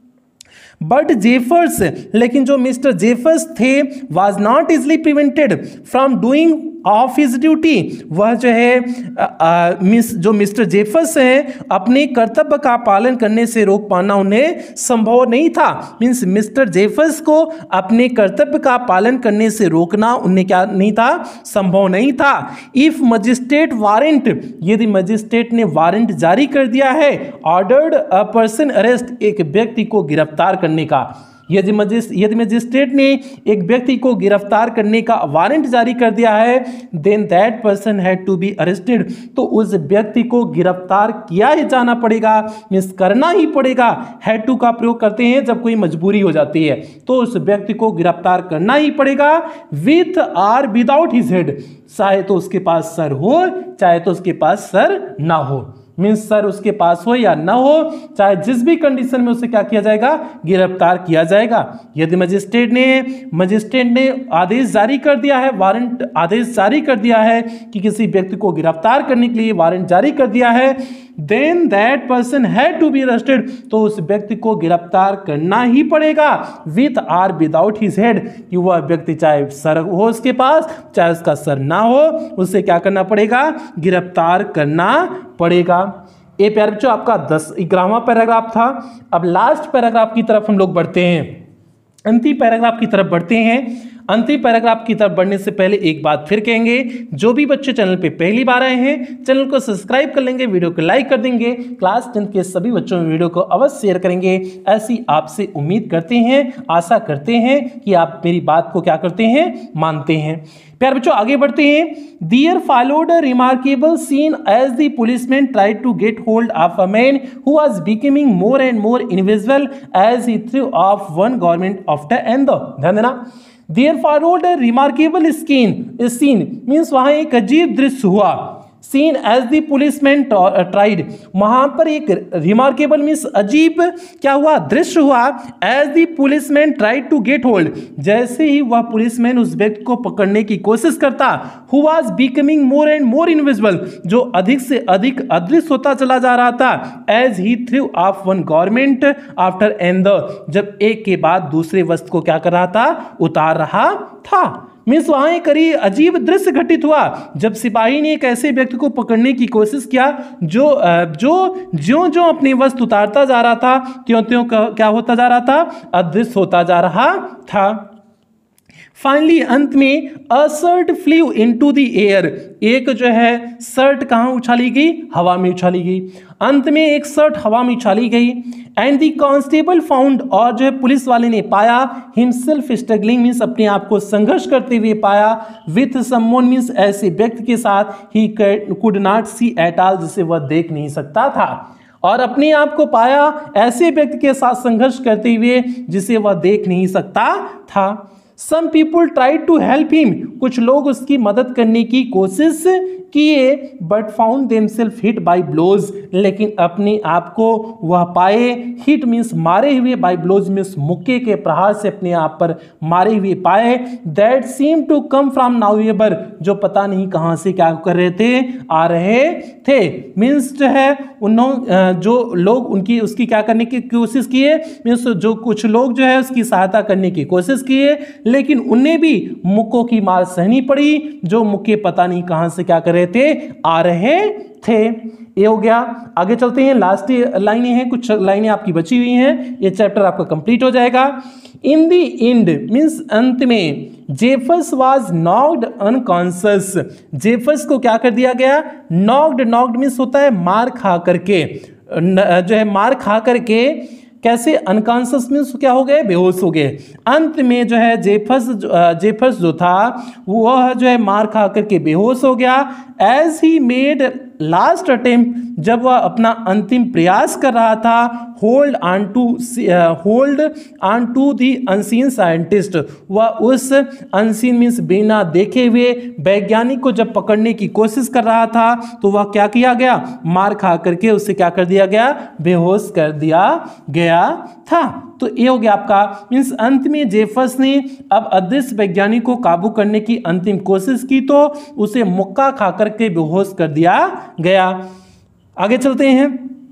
बट जेफर्स, लेकिन जो मिस्टर जेफर्स थे, was not easily prevented from doing of his duty, वह जो है आ, आ, मिस जो मिस्टर जेफर्स हैं अपने कर्तव्य का पालन करने से रोक पाना उन्हें संभव नहीं था। मीन्स मिस्टर जेफर्स को अपने कर्तव्य का पालन करने से रोकना उन्हें क्या नहीं था? संभव नहीं था। इफ मजिस्ट्रेट वारंट, यदि मजिस्ट्रेट ने वारंट जारी कर दिया है, ऑर्डर्ड अ पर्सन अरेस्ट, एक व्यक्ति को गिरफ्तार करने का, यदि मजिस यदि मजिस्ट्रेट ने एक व्यक्ति को गिरफ्तार करने का वारंट जारी कर दिया है, then that person had to be arrested, तो उस व्यक्ति को गिरफ्तार किया ही जाना पड़ेगा, मींस करना ही पड़ेगा। हैड टू का प्रयोग करते हैं जब कोई मजबूरी हो जाती है, तो उस व्यक्ति को गिरफ्तार करना ही पड़ेगा with or without his head, चाहे तो उसके पास सर हो चाहे तो उसके पास सर ना हो, मीन्स सर उसके पास हो या ना हो, चाहे जिस भी कंडीशन में उसे क्या किया जाएगा, गिरफ्तार किया जाएगा। यदि मजिस्ट्रेट ने मजिस्ट्रेट ने आदेश जारी कर दिया है, वारंट आदेश जारी कर दिया है कि किसी व्यक्ति को गिरफ्तार करने के लिए वारंट जारी कर दिया है, then that person had to be arrested, तो उस व्यक्ति को गिरफ्तार करना ही पड़ेगा with or without his head, कि वह व्यक्ति चाहे सर हो उसके पास चाहे उसका सर ना हो, उसे क्या करना पड़ेगा, गिरफ्तार करना पड़ेगा। ये प्यारे बच्चों आपका दस ग्यारहवां पैराग्राफ था। अब लास्ट पैराग्राफ की तरफ हम लोग बढ़ते हैं, अंतिम पैराग्राफ की तरफ बढ़ते हैं। अंतिम पैराग्राफ की तरफ बढ़ने से पहले एक बात फिर कहेंगे, जो भी बच्चे चैनल पे पहली बार आए हैं चैनल को सब्सक्राइब कर लेंगे, वीडियो को लाइक कर देंगे, क्लास टेंथ के सभी बच्चों में वीडियो को अवश्य शेयर करेंगे। ऐसी आपसे उम्मीद करते हैं, आशा करते हैं कि आप मेरी बात को क्या करते हैं, मानते हैं। प्यारे बच्चों आगे बढ़ते हैं। There followed a remarkable scene as the policeman tried to get hold of a man who was becoming more and more invisible as he threw off one garment after another। ध्यान देना, There followed a remarkable scene, scene means वहां एक अजीब दृश्य हुआ। Scene as the policeman tried, वहां पर एक रिमार्केबल मीन्स अजीब क्या हुआ, दृश्य हुआ। As the policeman tried to get hold, जैसे ही वह पुलिसमैन उस व्यक्ति को पकड़ने की कोशिश करता, who was becoming more and more invisible, जो अधिक से अधिक अदृश्य होता चला जा रहा था। As he threw off one garment after another, जब एक के बाद दूसरे वस्त्र को क्या कर रहा था, उतार रहा था। मीन्स वहां एक अजीब दृश्य घटित हुआ जब सिपाही ने एक ऐसे व्यक्ति को पकड़ने की कोशिश किया जो जो ज्यों ज्यों अपनी वस्त्र उतारता जा रहा था त्यों त्यों क्या होता जा रहा था, अदृश्य होता जा रहा था। फाइनली अंत में a shirt flew into the air, एक जो है शर्ट कहाँ उछाली गई, हवा में उछाली गई। अंत में एक शर्ट हवा में उछाली गई। एंड द कांस्टेबल फाउंड, और जो है पुलिस वाले ने पाया, हिमसेल्फ स्ट्रगलिंग मीन्स अपने आप को संघर्ष करते हुए पाया, विथ समवन मीन्स ऐसे व्यक्ति के साथ he could not see at all, जिसे वह देख नहीं सकता था। और अपने आप को पाया ऐसे व्यक्ति के साथ संघर्ष करते हुए जिसे वह देख नहीं सकता था। Some people tried to help him, कुछ लोग उसकी मदद करने की कोशिश किए, but found themself hit by blows, लेकिन अपने आप को वह पाए, हिट मीन्स मारे हुए, बाय ब्लोज मीन्स मुक्के के प्रहार से अपने आप पर मारे हुए पाए। That seem to come from nowhere, जो पता नहीं कहाँ से क्या कर रहे थे, आ रहे थे। मीन्स जो है उन्होंने जो लोग उनकी उसकी क्या करने की कोशिश किए, मीन्स जो कुछ लोग जो है उसकी सहायता करने की कोशिश किए, लेकिन उन्हें भी मुक्कों की मार सहनी पड़ी, जो मुक्के पता नहीं कहां से क्या कर रहे थे, आ रहे थे। ये हो गया। आगे चलते हैं, लास्ट लाइनें हैं, कुछ लाइनें आपकी बची हुई हैं, ये चैप्टर आपका कंप्लीट हो जाएगा। इन द एंड मीन्स अंत में, Jeffers was knocked unconscious, Jeffers को क्या कर दिया गया, नॉक्ड, नॉक्ड मीन्स होता है मार खा करके, जो है मार खा करके, कैसे, अनकॉन्शियस मीन्स क्या हो गए, बेहोश हो गए। अंत में जो है जेफस जेफस जो था वह जो है मार खा करके बेहोश हो गया। As he made last attempt, जब वह अपना अंतिम प्रयास कर रहा था, hold on to hold on to the unseen scientist, वह उस अनसीन मीन्स बिना देखे हुए वैज्ञानिक को जब पकड़ने की कोशिश कर रहा था, तो वह क्या किया गया, मार खा करके उसे क्या कर दिया गया, बेहोश कर दिया गया था। तो ये हो गया आपका, मीन्स अंत में जेफस ने अब अदृश्य वैज्ञानिक को काबू करने की अंतिम कोशिश की, तो उसे मुक्का खा करके बेहोश कर दिया गया। आगे चलते हैं।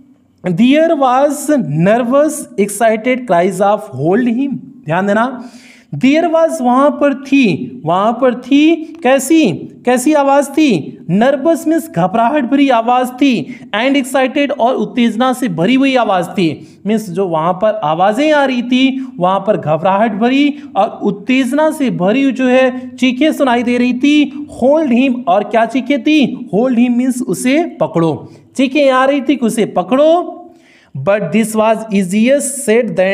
There was nervous excited cries of hold him, ध्यान देना, देयर वाज वहां पर थी, वहां पर थी कैसी कैसी आवाज थी, नर्वस मीन्स घबराहट भरी आवाज थी, एंड एक्साइटेड और उत्तेजना से भरी हुई आवाज थी। मीन्स जो वहां पर आवाजें आ रही थी वहां पर घबराहट भरी और उत्तेजना से भरी जो है चीखें सुनाई दे रही थी। होल्ड हिम, और क्या चीखें थी, होल्ड हिम मीन्स उसे पकड़ो, चीखें आ रही थी कि उसे पकड़ो। But this was easier said than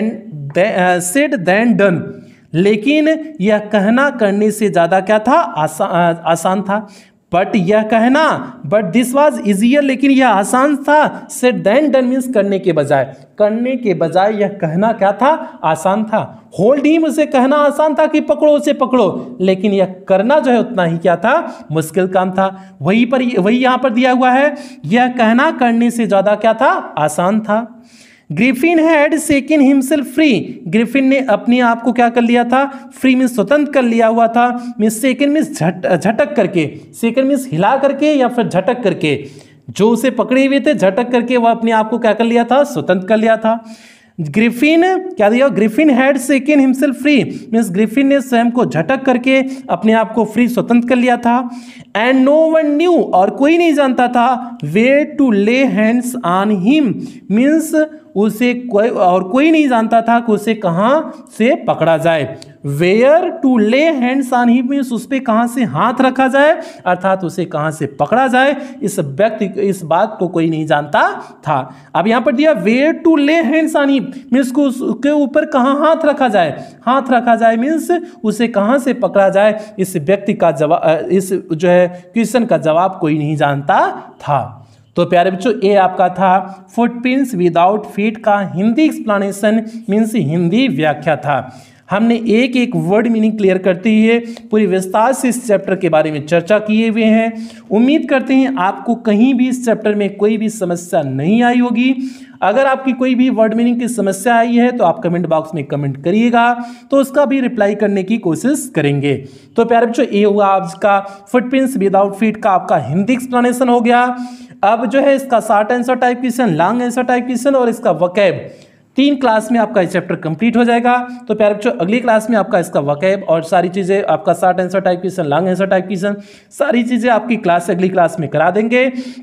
said than done, लेकिन यह कहना करने से ज़्यादा क्या था, आसा, आसान था। बट यह कहना, बट दिस वाज इजियर, लेकिन यह आसान था। सेड देन डन मीन्स करने के बजाय, करने के बजाय यह कहना क्या था, आसान था। होल्ड हिम, उसे कहना आसान था कि पकड़ो उसे पकड़ो, लेकिन यह करना जो है उतना ही क्या था, मुश्किल काम था। वही पर वही यहां पर दिया हुआ है, यह कहना करने से ज्यादा क्या था, आसान था। Griffin had shaken himself free, Griffin ने अपने आप को क्या कर लिया था, फ्री मीन्स स्वतंत्र कर लिया हुआ था। मीन्स सेकन मीन्स झट झटक करके, सेकन मीन्स हिला करके या फिर झटक करके, जो उसे पकड़े हुए थे झटक करके वह अपने आप को क्या कर लिया था, स्वतंत्र कर लिया था। ग्रिफिन क्या दिया, Griffin had shaken himself free means Griffin ने स्वयं को झटक करके अपने आप को फ्री स्वतंत्र कर लिया था। एंड नो वन न्यू, और कोई नहीं जानता था, where to lay hands on him means उसे कोई और कोई नहीं जानता था कि उसे कहाँ से पकड़ा जाए। Where to lay hands on him means उस पर कहाँ से हाथ रखा जाए, अर्थात उसे कहाँ से पकड़ा जाए, इस व्यक्ति इस बात को कोई नहीं जानता था। अब यहाँ पर दिया where to lay hands on him means को उसके ऊपर कहाँ हाथ रखा जाए, हाथ रखा जाए मीन्स उसे कहाँ से पकड़ा जाए, इस व्यक्ति का जवाब, इस जो है क्वेश्चन का जवाब कोई नहीं जानता था। तो प्यारे बच्चों ये आपका था फुटप्रिंट्स विदाउट फीट का हिंदी एक्सप्लेनेशन मीन्स हिंदी व्याख्या था। हमने एक एक वर्ड मीनिंग क्लियर करते हुए पूरी विस्तार से इस चैप्टर के बारे में चर्चा किए हुए हैं। उम्मीद करते हैं आपको कहीं भी इस चैप्टर में कोई भी समस्या नहीं आई होगी। अगर आपकी कोई भी वर्ड मीनिंग की समस्या आई है तो आप कमेंट बॉक्स में कमेंट करिएगा, तो उसका भी रिप्लाई करने की कोशिश करेंगे। तो प्यारे बच्चों ये हुआ आपका फुटप्रिंट्स विदाउट फीट का आपका हिंदी एक्सप्लेनेशन हो गया। अब जो है इसका short answer type question, long answer type question और इसका वोकैब तीन क्लास में आपका ये चैप्टर कंप्लीट हो जाएगा। तो प्यारे बच्चों अगली क्लास में आपका इसका वोकैब और सारी चीज़ें, आपका short answer type question, long answer type question, सारी चीज़ें आपकी क्लास से अगली क्लास में करा देंगे।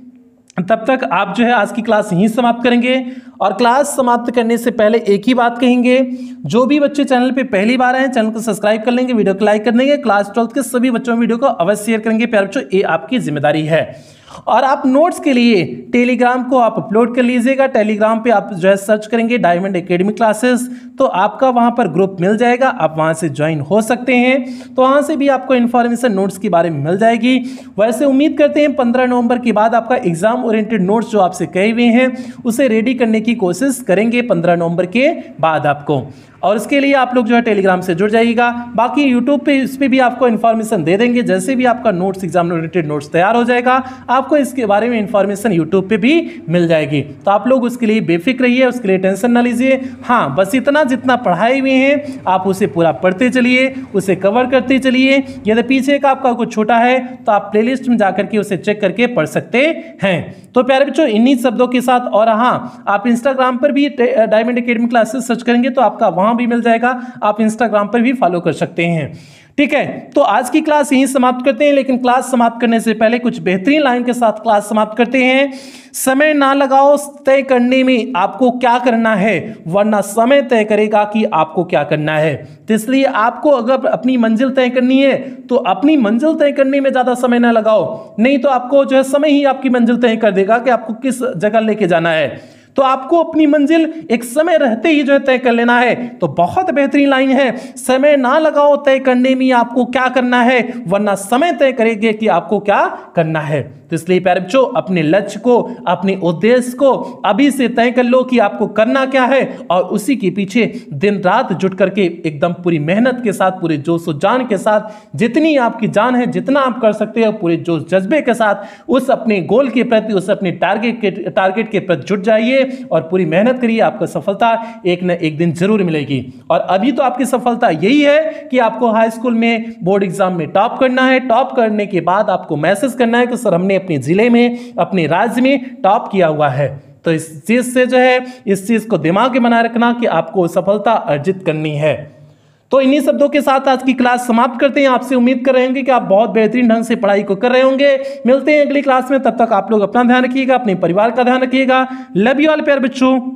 तब तक आप जो है आज की क्लास यहीं समाप्त करेंगे। और क्लास समाप्त करने से पहले एक ही बात कहेंगे, जो भी बच्चे चैनल पे पहली बार आए चैनल को सब्सक्राइब कर लेंगे, वीडियो को लाइक कर देंगे, क्लास ट्वेल्थ के सभी बच्चों में वीडियो को अवश्य शेयर करेंगे। प्यारे बच्चों ये आपकी जिम्मेदारी है। और आप नोट्स के लिए टेलीग्राम को आप अपलोड कर लीजिएगा। टेलीग्राम पे आप जो है सर्च करेंगे डायमंड एकेडमी क्लासेस, तो आपका वहां पर ग्रुप मिल जाएगा, आप वहां से ज्वाइन हो सकते हैं। तो वहां से भी आपको इन्फॉर्मेशन नोट्स के बारे में मिल जाएगी। वैसे उम्मीद करते हैं पंद्रह नवंबर के बाद आपका एग्जाम ओरिएंटेड नोट्स जो आपसे कहे हुए हैं उसे रेडी करने की कोशिश करेंगे पंद्रह नवंबर के बाद आपको। और इसके लिए आप लोग जो है टेलीग्राम से जुड़ जाइएगा। बाकी यूट्यूब पे इस पे भी आपको इन्फॉर्मेशन दे देंगे, जैसे भी आपका नोट्स एग्जाम रिलेटेड नोट्स तैयार हो जाएगा आपको इसके बारे में इन्फॉर्मेशन यूट्यूब पे भी मिल जाएगी। तो आप लोग उसके लिए बेफिक्र रहिए, उसके लिए टेंशन ना लीजिए। हाँ बस इतना जितना पढ़ाए हुए हैं आप उसे पूरा पढ़ते चलिए, उसे कवर करते चलिए। यदि पीछे का आपका कुछ छोटा है तो आप प्लेलिस्ट में जाकर के उसे चेक करके पढ़ सकते हैं। तो प्यारे बच्चों इन्हीं शब्दों के साथ, और हाँ आप इंस्टाग्राम पर भी डायमंड एकेडमी क्लासेस सर्च करेंगे तो आपका वहां भी मिल जाएगा, आप इंस्टाग्राम पर भी फॉलो कर सकते हैं। ठीक है, तो आज की क्लास यहीं समाप्त करते हैं, लेकिन क्लास समाप्त करने से पहले कुछ बेहतरीन लाइन के साथ क्लास समाप्त करते हैं। समय ना लगाओ तय करने में आपको क्या करना है, वरना समय तय करेगा कि आपको क्या करना है। तो इसलिए आपको अगर अपनी मंजिल तय करनी है तो अपनी मंजिल तय करने में ज्यादा समय ना लगाओ, नहीं तो आपको जो है समय ही आपकी मंजिल तय कर देगा कि आपको किस जगह लेके जाना है। तो आपको अपनी मंजिल एक समय रहते ही जो है तय कर लेना है। तो बहुत बेहतरीन लाइन है, समय ना लगाओ तय करने में आपको क्या करना है, वरना समय तय करेंगे कि आपको क्या करना है। तो इसलिए प्यारे बच्चों अपने लक्ष्य को, अपने उद्देश्य को अभी से तय कर लो कि आपको करना क्या है, और उसी के पीछे दिन रात जुट करके एकदम पूरी मेहनत के साथ, पूरे जोश और जान के साथ, जितनी आपकी जान है, जितना आप कर सकते हो पूरे जोश जज्बे के साथ उस अपने गोल के प्रति, उस अपने टारगेट के टारगेट के प्रति जुट जाइए और पूरी मेहनत करिए। आपको सफलता एक न एक दिन जरूर मिलेगी। और अभी तो आपकी सफलता यही है कि आपको हाई स्कूल में बोर्ड एग्जाम में टॉप करना है। टॉप करने के बाद आपको मैसेज करना है कि सर हमने अपने जिले में, अपने राज्य में टॉप किया हुआ है। तो इस चीज से जो है इस चीज को दिमाग में बनाए रखना कि आपको सफलता अर्जित करनी है। तो इन्हीं शब्दों के साथ आज की क्लास समाप्त करते हैं। आपसे उम्मीद कर रहे होंगे कि आप बहुत बेहतरीन ढंग से पढ़ाई को कर रहे होंगे। मिलते हैं अगली क्लास में, तब तक आप लोग अपना ध्यान रखिएगा, अपने परिवार का ध्यान रखिएगा। लव यू ऑल प्यारे बच्चों।